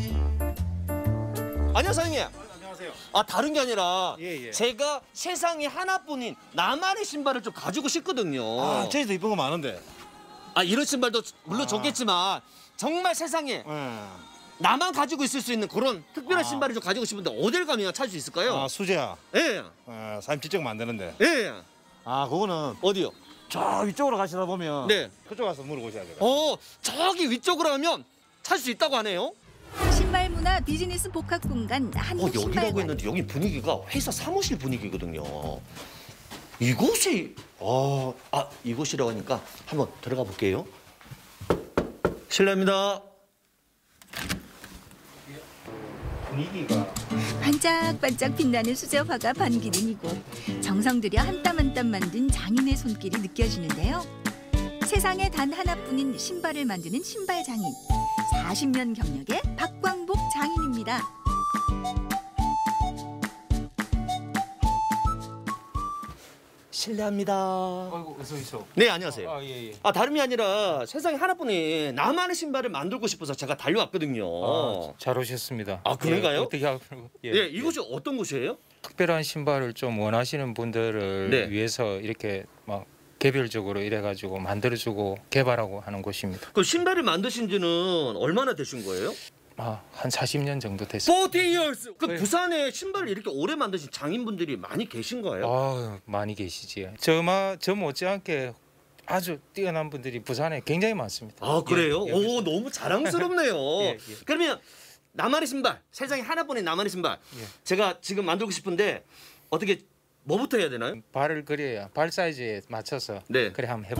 안녕 사장님. 안녕하세요. 아, 다른 게 아니라 예, 예. 제가 세상에 하나뿐인 나만의 신발을 좀 가지고 싶거든요. 아, 저기도 이쁜 거 많은데. 아, 이런 신발도 물론 아. 좋겠지만 정말 세상에 예. 나만 가지고 있을 수 있는 그런 특별한 아. 신발을 좀 가지고 싶은데 어딜 가면 찾을 수 있을까요? 아, 수제야. 예. 아, 사장님 직접 만드는데. 예. 아, 그거는 어디요? 저 위쪽으로 가시다 보면 네. 그쪽 가서 물어보셔야 돼요. 어, 저기 위쪽으로 하면 찾을 수 있다고 하네요. 신발 문화 비즈니스 복합 공간 어, 한국 여기라고 신발관. 했는데 여기 분위기가 회사 사무실 분위기거든요. 이곳이 어, 아, 이곳이라고 하니까 한번 들어가 볼게요. 실례합니다. 분위기가 반짝반짝 빛나는 수제화가 반기는 이곳. 정성 들여 한 땀 한 땀 만든 장인의 손길이 느껴지는데요. 세상에 단 하나뿐인 신발을 만드는 신발 장인. 사십 년 경력의 박광복 장인입니다. 실례합니다. 아이고, 어서 오십시오. 네, 안녕하세요. 아, 예, 예. 아, 다름이 아니라 세상에 하나뿐인 나만의 신발을 만들고 싶어서 제가 달려왔거든요. 아, 잘 오셨습니다. 아, 그런가요? 예, 어떻게 하고 예, 예, 이곳이 어떤 곳이에요? 특별한 신발을 좀 원하시는 분들을 네. 위해서 이렇게 막 개별적으로 이래가지고 만들어주고 개발하고 하는 곳입니다. 그 신발을 만드신 지는 얼마나 되신 거예요? 아, 한 사십 년 정도 됐습니다. 사십 years. 그 네. 부산에 신발을 이렇게 오래 만드신 장인분들이 많이 계신 거예요? 아, 많이 계시지. 저마 저 못지않게 아주 뛰어난 분들이 부산에 굉장히 많습니다. 아, 그래요? 예, 예. 오, 너무 자랑스럽네요. 예, 예. 그러면 나만의 신발, 세상에 하나뿐인 나만의 신발. 예. 제가 지금 만들고 싶은데 어떻게 뭐부터 해야 되나요? 발을 그려야 발 사이즈에 맞춰서 네. 그래 한번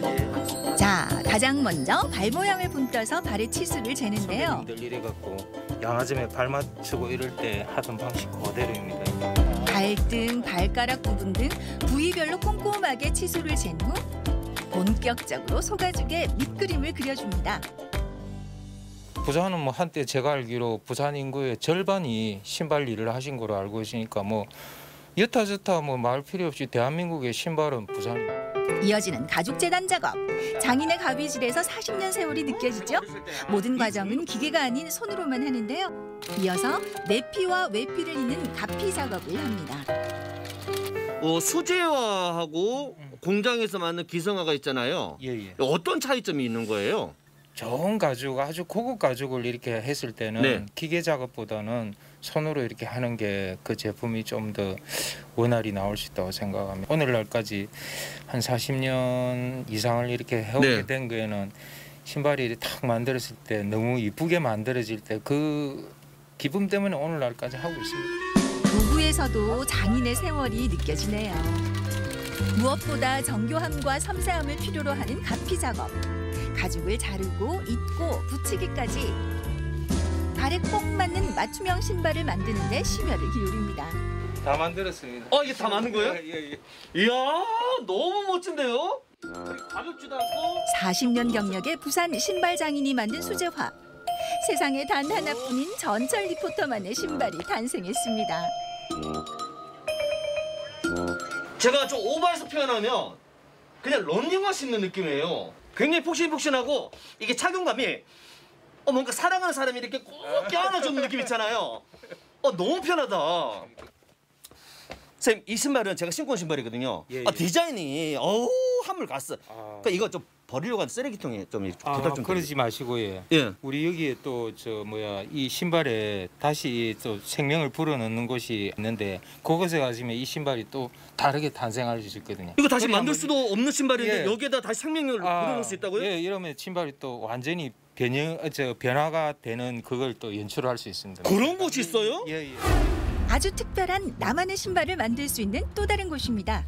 해보겠습니다. 자, 가장 먼저 발 모양을 분떠서 발의 치수를 재는데요. 손을 이래 갖고 양아점에 발 맞추고 이럴 때 하던 방식 그대로입니다. 발등, 발가락 부분 등 부위별로 꼼꼼하게 치수를 잰 후 본격적으로 소가죽에 밑그림을 그려줍니다. 부산은 뭐 한때 제가 알기로 부산 인구의 절반이 신발 일을 하신 거로 알고 있으니까 뭐 여타 저타 뭐 말 필요 없이 대한민국의 신발은 부산입니다. 이어지는 가죽재단 작업. 장인의 가위질에서 사십 년 세월이 느껴지죠? 모든 과정은 기계가 아닌 손으로만 하는데요. 이어서 내피와 외피를 잇는 가피 작업을 합니다. 어, 수제화하고 공장에서 만든 기성화가 있잖아요. 예, 예. 어떤 차이점이 있는 거예요? 좋은 가죽, 아주 고급 가죽을 이렇게 했을 때는 네. 기계 작업보다는 손으로 이렇게 하는 게 그 제품이 좀 더 원활히 나올 수 있다고 생각합니다. 오늘날까지 한 사십 년 이상을 이렇게 해오게 네. 된 거에는 신발이 탁 만들었을 때 너무 이쁘게 만들어질 때 그 기분 때문에 오늘날까지 하고 있습니다. 도구에서도 장인의 세월이 느껴지네요. 무엇보다 정교함과 섬세함을 필요로 하는 가피 작업. 가죽을 자르고 잇고 붙이기까지 발에 꼭 맞는 맞춤형 신발을 만드는 데 심혈을 기울입니다. 다 만들었습니다. 어, 이게 다 만든 거예요? 예, 예. 이야, 너무 멋진데요? 가볍지도 않고. 사십 년 경력의 부산 신발 장인이 만든 수제화. 세상에 단 하나뿐인 전철 리포터만의 신발이 탄생했습니다. 제가 좀 오버해서 표현하면 그냥 런닝화 신는 느낌이에요. 굉장히 폭신폭신하고 이게 착용감이 어 뭔가 사랑하는 사람이 이렇게 꼭 껴안아주는 느낌 있잖아요. 어 너무 편하다. 선생님, 이 신발은 제가 신고 온 신발이거든요. 예, 예. 아, 디자인이 어우 한물 갔어. 그러니까 이거 좀 버리려고 하는 쓰레기통에 좀 아, 부탁 좀 그러지 마시고 예. 예. 우리 여기에 또 저 뭐야 이 신발에 다시 또 생명을 불어넣는 곳이 있는데 그곳에 가시면 이 신발이 또 다르게 탄생할 수 있거든요. 이거 다시 그게 만들 한번- 수도 없는 신발인데 예. 여기에다 다시 생명을 아, 불어넣을 수 있다고요? 예, 이러면 신발이 또 완전히 변형, 저 변화가 되는 그걸 또 연출할 수 있습니다. 그런 곳이 있어요? 예, 예. 아주 특별한 나만의 신발을 만들 수 있는 또 다른 곳입니다.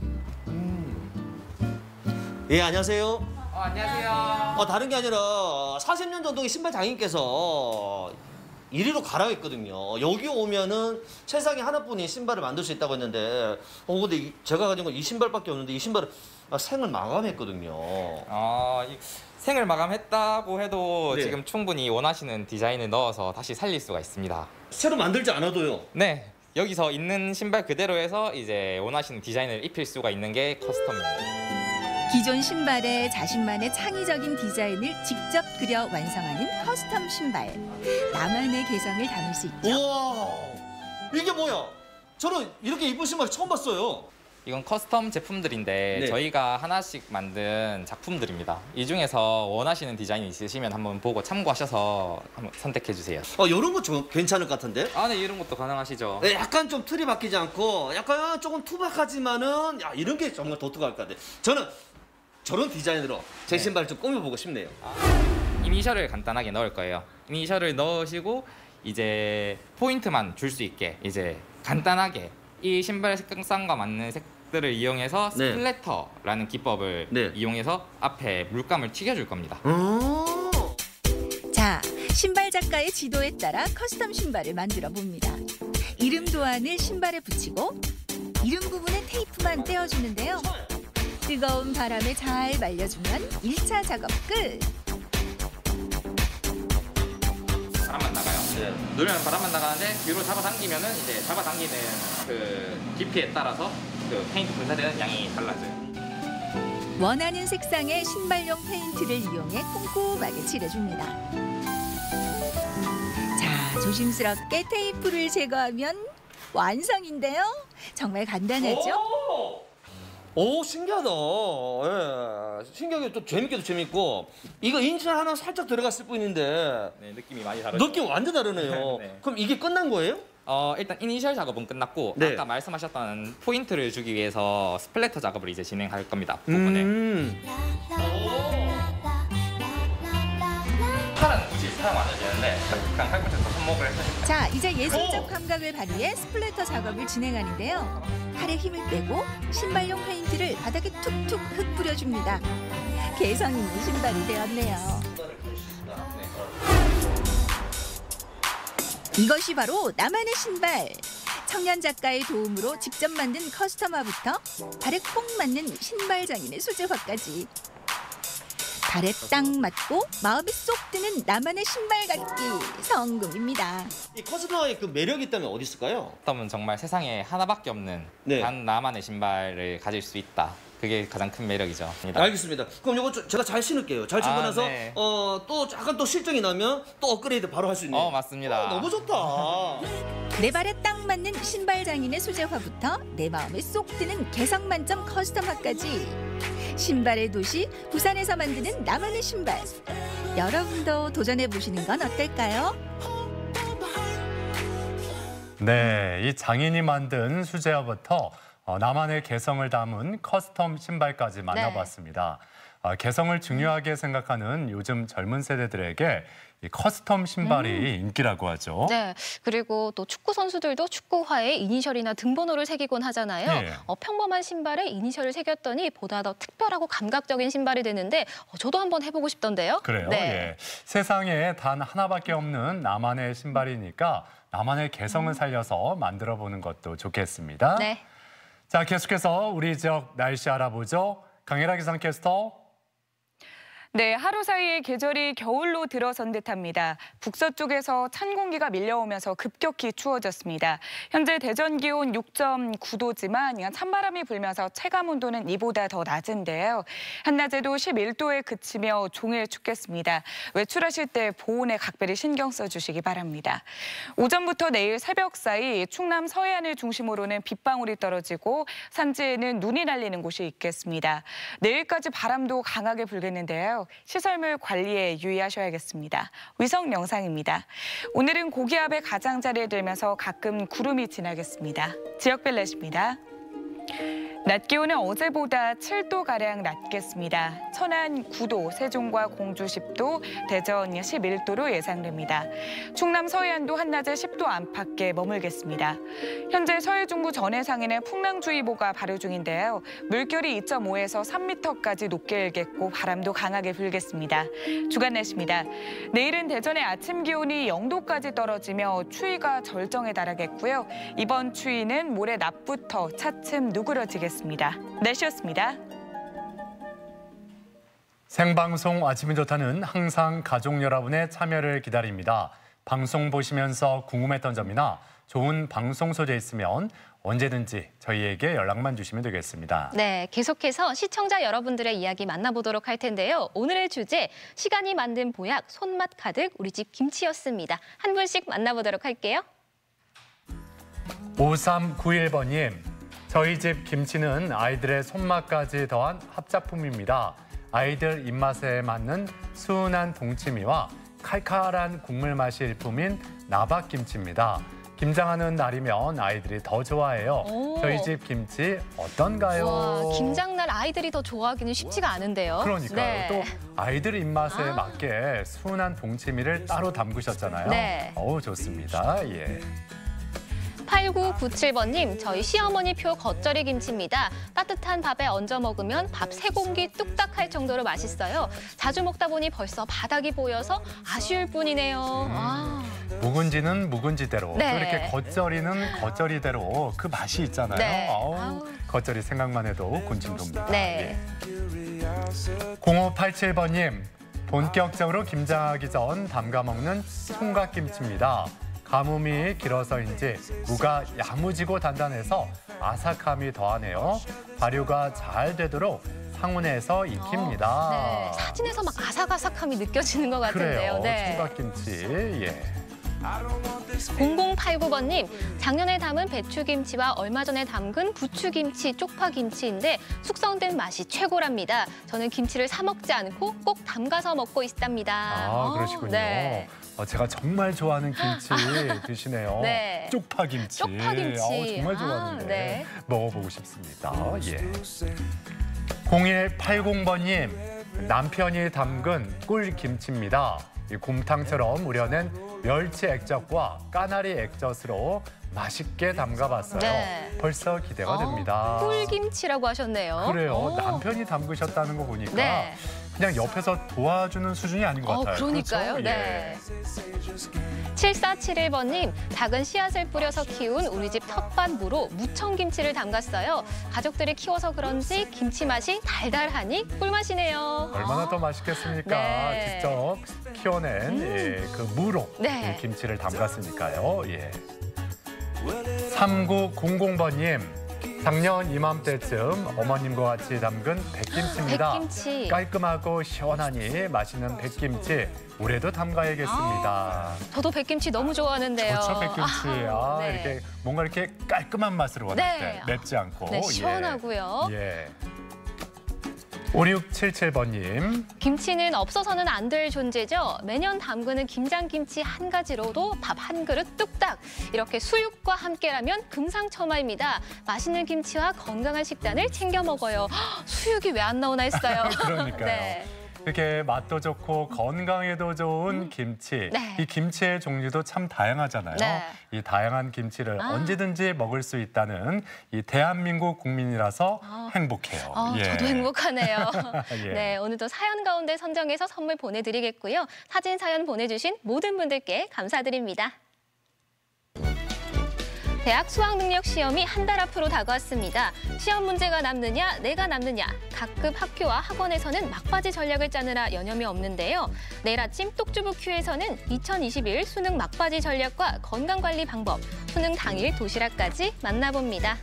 예, 안녕하세요. 어, 안녕하세요. 어, 다른 게 아니라 사십 년 전동의 신발 장인께서 이리로 가라고 했거든요. 여기 오면은 세상에 하나뿐인 신발을 만들 수 있다고 했는데 어 근데 이, 제가 가진 건 이 신발밖에 없는데 이 신발을 아, 생을 마감했거든요. 어, 이 생을 마감했다고 해도 네. 지금 충분히 원하시는 디자인을 넣어서 다시 살릴 수가 있습니다. 새로 만들지 않아도요? 네. 여기서 있는 신발 그대로 해서 이제 원하시는 디자인을 입힐 수가 있는 게 커스텀입니다. 기존 신발에 자신만의 창의적인 디자인을 직접 그려 완성하는 커스텀 신발. 나만의 개성을 담을 수 있죠. 우와, 이게 뭐야? 저는 이렇게 이쁜 신발 처음 봤어요. 이건 커스텀 제품들인데 네. 저희가 하나씩 만든 작품들입니다. 이 중에서 원하시는 디자인이 있으시면 한번 보고 참고하셔서 한번 선택해 주세요. 어, 이런 거 좀 괜찮을 것 같은데? 아, 네, 이런 것도 가능하시죠. 네, 약간 좀 틀이 바뀌지 않고 약간 조금 투박하지만은 야 이런 게 정말 독특할 것 같아요. 저는 저런 디자인으로 제 네. 신발을 좀 꾸며보고 싶네요. 이니셜을 간단하게 넣을 거예요. 이니셜을 넣으시고 이제 포인트만 줄 수 있게 이제 간단하게 이 신발 색상과 맞는 색들을 이용해서 네. 스플래터라는 기법을 네. 이용해서 앞에 물감을 튀겨줄 겁니다. 자, 신발 작가의 지도에 따라 커스텀 신발을 만들어 봅니다. 이름 도안을 신발에 붙이고 이름 부분에 테이프만 떼어주는데요. 뜨거운 바람에 잘 말려주면 일 차 작업 끝. 바람만 나가요. 네. 누르면 바람만 나가는데 뒤로 잡아당기면은 이제 잡아당기는 그 깊이에 따라서 그 페인트 분사되는 양이 달라져요. 원하는 색상의 신발용 페인트를 이용해 꼼꼼하게 칠해줍니다. 자, 조심스럽게 테이프를 제거하면 완성인데요. 정말 간단하죠? 오, 신기하다. 예, 신기하게 또 재밌게도 재밌고 이거 인증 하나 살짝 들어갔을 뿐인데 네, 느낌이 많이 다르죠. 느낌 완전 다르네요. 네. 그럼 이게 끝난 거예요? 어, 일단 이니셜 작업은 끝났고 네. 아까 말씀하셨던 포인트를 주기 위해서 스플래터 작업을 이제 진행할 겁니다. 부분에. 음. 팔은 굳이 사용 안 해도 되는데 그냥 팔꿈치에서 손목을 해주시면 자, 이제 예술적 감각을 발휘해 스플래터 작업을 진행하는데요. 팔에 힘을 빼고 신발용 페인트를 바닥에 툭툭 흙 뿌려줍니다. 개성 있는 신발이 되었네요. 이것이 바로 나만의 신발. 청년 작가의 도움으로 직접 만든 커스터마부터 발에 꼭 맞는 신발 장인의 소재화까지. 발에 딱 맞고 마음에 쏙 드는 나만의 신발 갖기 성공입니다. 이 커스터마의 그 매력이 있다면 어디 있을까요? 커스텀은 정말 세상에 하나밖에 없는 네. 단 나만의 신발을 가질 수 있다. 그게 가장 큰 매력이죠. 알겠습니다. 그럼 이거 좀 제가 잘 신을게요. 잘 신고 아, 나서 네. 어, 또 약간 또 실정이 나면 또 업그레이드 바로 할 수 있네요. 어, 맞습니다. 어, 너무 좋다. 내 발에 딱 맞는 신발 장인의 소재화부터 내 마음에 쏙 드는 개성 만점 커스텀화까지. 신발의 도시 부산에서 만드는 나만의 신발. 여러분도 도전해 보시는 건 어떨까요? 네, 이 장인이 만든 수제화부터 어, 나만의 개성을 담은 커스텀 신발까지 만나봤습니다. 네. 어, 개성을 중요하게 생각하는 요즘 젊은 세대들에게 이 커스텀 신발이 음. 인기라고 하죠. 네, 그리고 또 축구 선수들도 축구화에 이니셜이나 등번호를 새기곤 하잖아요. 네. 어, 평범한 신발에 이니셜을 새겼더니 보다 더 특별하고 감각적인 신발이 되는데 어, 저도 한번 해보고 싶던데요. 그래요? 네. 예. 세상에 단 하나밖에 없는 나만의 신발이니까 나만의 개성을 살려서 만들어보는 것도 좋겠습니다. 네. 자, 계속해서 우리 지역 날씨 알아보죠. 강혜라 기상캐스터. 네, 하루 사이에 계절이 겨울로 들어선 듯합니다. 북서쪽에서 찬 공기가 밀려오면서 급격히 추워졌습니다. 현재 대전 기온 육 점 구 도지만 찬바람이 불면서 체감 온도는 이보다 더 낮은데요. 한낮에도 십일 도에 그치며 종일 춥겠습니다. 외출하실 때 보온에 각별히 신경 써주시기 바랍니다. 오전부터 내일 새벽 사이 충남 서해안을 중심으로는 빗방울이 떨어지고 산지에는 눈이 날리는 곳이 있겠습니다. 내일까지 바람도 강하게 불겠는데요. 시설물 관리에 유의하셔야겠습니다. 위성 영상입니다. 오늘은 고기압의 가장자리에 들면서 가끔 구름이 지나겠습니다. 지역별 날씨입니다. 낮 기온은 어제보다 칠 도가량 낮겠습니다. 천안 구 도, 세종과 공주 십 도, 대전 십일 도로 예상됩니다. 충남 서해안도 한낮에 십 도 안팎에 머물겠습니다. 현재 서해 중부 전해상에는 풍랑주의보가 발효 중인데요. 물결이 이 점 오에서 삼 미터까지 높게 일겠고 바람도 강하게 불겠습니다. 주간 날씨입니다. 내일은 대전의 아침 기온이 영 도까지 떨어지며 추위가 절정에 달하겠고요. 이번 추위는 모레 낮부터 차츰 누그러지겠습니다. 날씨였습니다. 생방송 아침이 좋다는 항상 가족 여러분의 참여를 기다립니다. 방송 보시면서 궁금했던 점이나 좋은 방송 소재 있으면 언제든지 저희에게 연락만 주시면 되겠습니다. 네, 계속해서 시청자 여러분들의 이야기 만나보도록 할 텐데요. 오늘의 주제, 시간이 만든 보약, 손맛 가득 우리 집 김치였습니다. 한 분씩 만나보도록 할게요. 오삼구일 번님. 저희 집 김치는 아이들의 손맛까지 더한 합작품입니다. 아이들 입맛에 맞는 순한 동치미와 칼칼한 국물 맛이 일품인 나박김치입니다. 김장하는 날이면 아이들이 더 좋아해요. 오. 저희 집 김치 어떤가요? 와, 김장날 아이들이 더 좋아하기는 쉽지가 않은데요. 그러니까요. 네. 또 아이들 입맛에 아. 맞게 순한 동치미를 따로 담그셨잖아요. 네. 어우, 좋습니다. 예. 팔구구칠 번님, 저희 시어머니표 겉절이 김치입니다. 따뜻한 밥에 얹어 먹으면 밥 세 공기 뚝딱 할 정도로 맛있어요. 자주 먹다 보니 벌써 바닥이 보여서 아쉬울 뿐이네요. 음. 아. 묵은지는 묵은지대로, 네. 또 이렇게 겉절이는 겉절이대로 그 맛이 있잖아요. 네. 아우, 아우. 겉절이 생각만 해도 군침 돕니다. 네. 예. 공오팔칠 번님, 본격적으로 김장하기 전 담가 먹는 총각김치입니다. 가뭄이 길어서인지 무가 야무지고 단단해서 아삭함이 더하네요. 발효가 잘 되도록 상온에서 익힙니다. 어, 네. 사진에서 막 아삭아삭함이 느껴지는 것 같은데요. 그래요. 네. 총각김치. 예. 공공팔구 번님, 작년에 담은 배추김치와 얼마 전에 담근 부추김치, 쪽파김치인데 숙성된 맛이 최고랍니다. 저는 김치를 사 먹지 않고 꼭 담가서 먹고 있답니다. 아, 그러시군요. 네. 어, 제가 정말 좋아하는 김치 드시네요. 네. 쪽파김치. 쪽파김치. 어, 정말 좋아하는데 아, 네. 먹어보고 싶습니다. 예. 공일팔공 번님, 남편이 담근 꿀김치입니다. 이 곰탕처럼 우려낸 멸치 액젓과 까나리 액젓으로 맛있게 담가봤어요. 네. 벌써 기대가 됩니다. 꿀김치라고 하셨네요. 그래요. 오. 남편이 담그셨다는 거 보니까 네. 그냥 옆에서 도와주는 수준이 아닌 것 어, 같아요. 그러니까요. 그렇죠? 네. 예. 칠사칠일 번님, 작은 씨앗을 뿌려서 키운 우리 집 텃밭무로 무청김치를 담갔어요. 가족들이 키워서 그런지 김치 맛이 달달하니 꿀맛이네요. 얼마나 더 맛있겠습니까? 네. 직접 키워낸 음. 예, 그 무로 네. 이 김치를 담갔으니까요. 예. 삼구공공 번님, 작년 이맘때쯤 어머님과 같이 담근 백김치입니다. 백김치. 깔끔하고 시원하니 맛있는 백김치 올해도 담가야겠습니다. 아, 저도 백김치 너무 좋아하는데요. 좋죠, 백김치. 아, 네. 이렇게 뭔가 이렇게 깔끔한 맛을 원할 네. 때 맵지 않고. 네, 시원하고요. 예. 예. 오육칠칠 번님. 김치는 없어서는 안 될 존재죠. 매년 담그는 김장김치 한 가지로도 밥 한 그릇 뚝딱. 이렇게 수육과 함께라면 금상첨화입니다. 맛있는 김치와 건강한 식단을 챙겨 먹어요. 헉, 수육이 왜 안 나오나 했어요. 그러니까요. 네. 이렇게 맛도 좋고 건강에도 좋은 김치. 네. 이 김치의 종류도 참 다양하잖아요. 네. 이 다양한 김치를 아. 언제든지 먹을 수 있다는 이 대한민국 국민이라서 아. 행복해요. 어, 예. 저도 행복하네요. 예. 네, 오늘도 사연 가운데 선정해서 선물 보내드리겠고요. 사진 사연 보내주신 모든 분들께 감사드립니다. 대학 수학능력 시험이 한 달 앞으로 다가왔습니다. 시험 문제가 남느냐, 내가 남느냐. 각급 학교와 학원에서는 막바지 전략을 짜느라 여념이 없는데요. 내일 아침 똑주부 큐에서는 이천이십일 수능 막바지 전략과 건강관리 방법, 수능 당일 도시락까지 만나봅니다.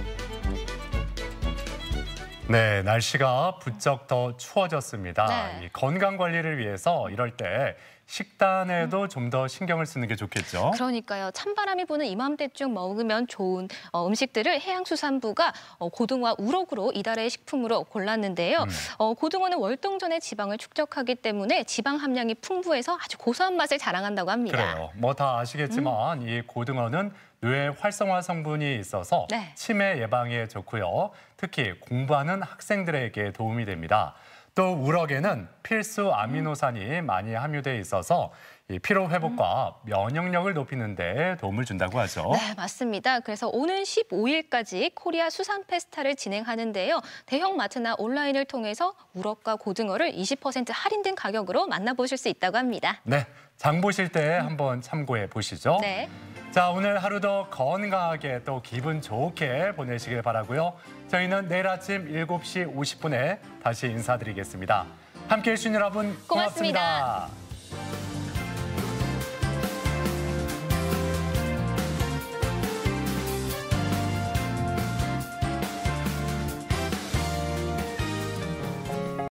네, 날씨가 부쩍 더 추워졌습니다. 네. 이 건강 관리를 위해서 이럴 때 식단에도 음. 좀 더 신경을 쓰는 게 좋겠죠. 그러니까요. 찬바람이 부는 이맘때쯤 먹으면 좋은 어, 음식들을 해양수산부가 어, 고등어와 우럭으로 이달의 식품으로 골랐는데요. 음. 어, 고등어는 월동전의 지방을 축적하기 때문에 지방 함량이 풍부해서 아주 고소한 맛을 자랑한다고 합니다. 그래요. 뭐 다 아시겠지만 이 고등어는 뇌 활성화 성분이 있어서 네. 치매 예방에 좋고요. 특히 공부하는 학생들에게 도움이 됩니다. 또 우럭에는 필수 아미노산이 많이 함유돼 있어서 이 피로 회복과 면역력을 높이는 데 도움을 준다고 하죠. 네, 맞습니다. 그래서 오는 십오일까지 코리아 수산 페스타를 진행하는데요. 대형 마트나 온라인을 통해서 우럭과 고등어를 이십 퍼센트 할인된 가격으로 만나보실 수 있다고 합니다. 네, 장 보실 때 한번 참고해 보시죠. 네. 자, 오늘 하루도 건강하게 또 기분 좋게 보내시길 바라고요. 저희는 내일 아침 일곱 시 오십 분에 다시 인사드리겠습니다. 함께해 주신 여러분 고맙습니다. 고맙습니다.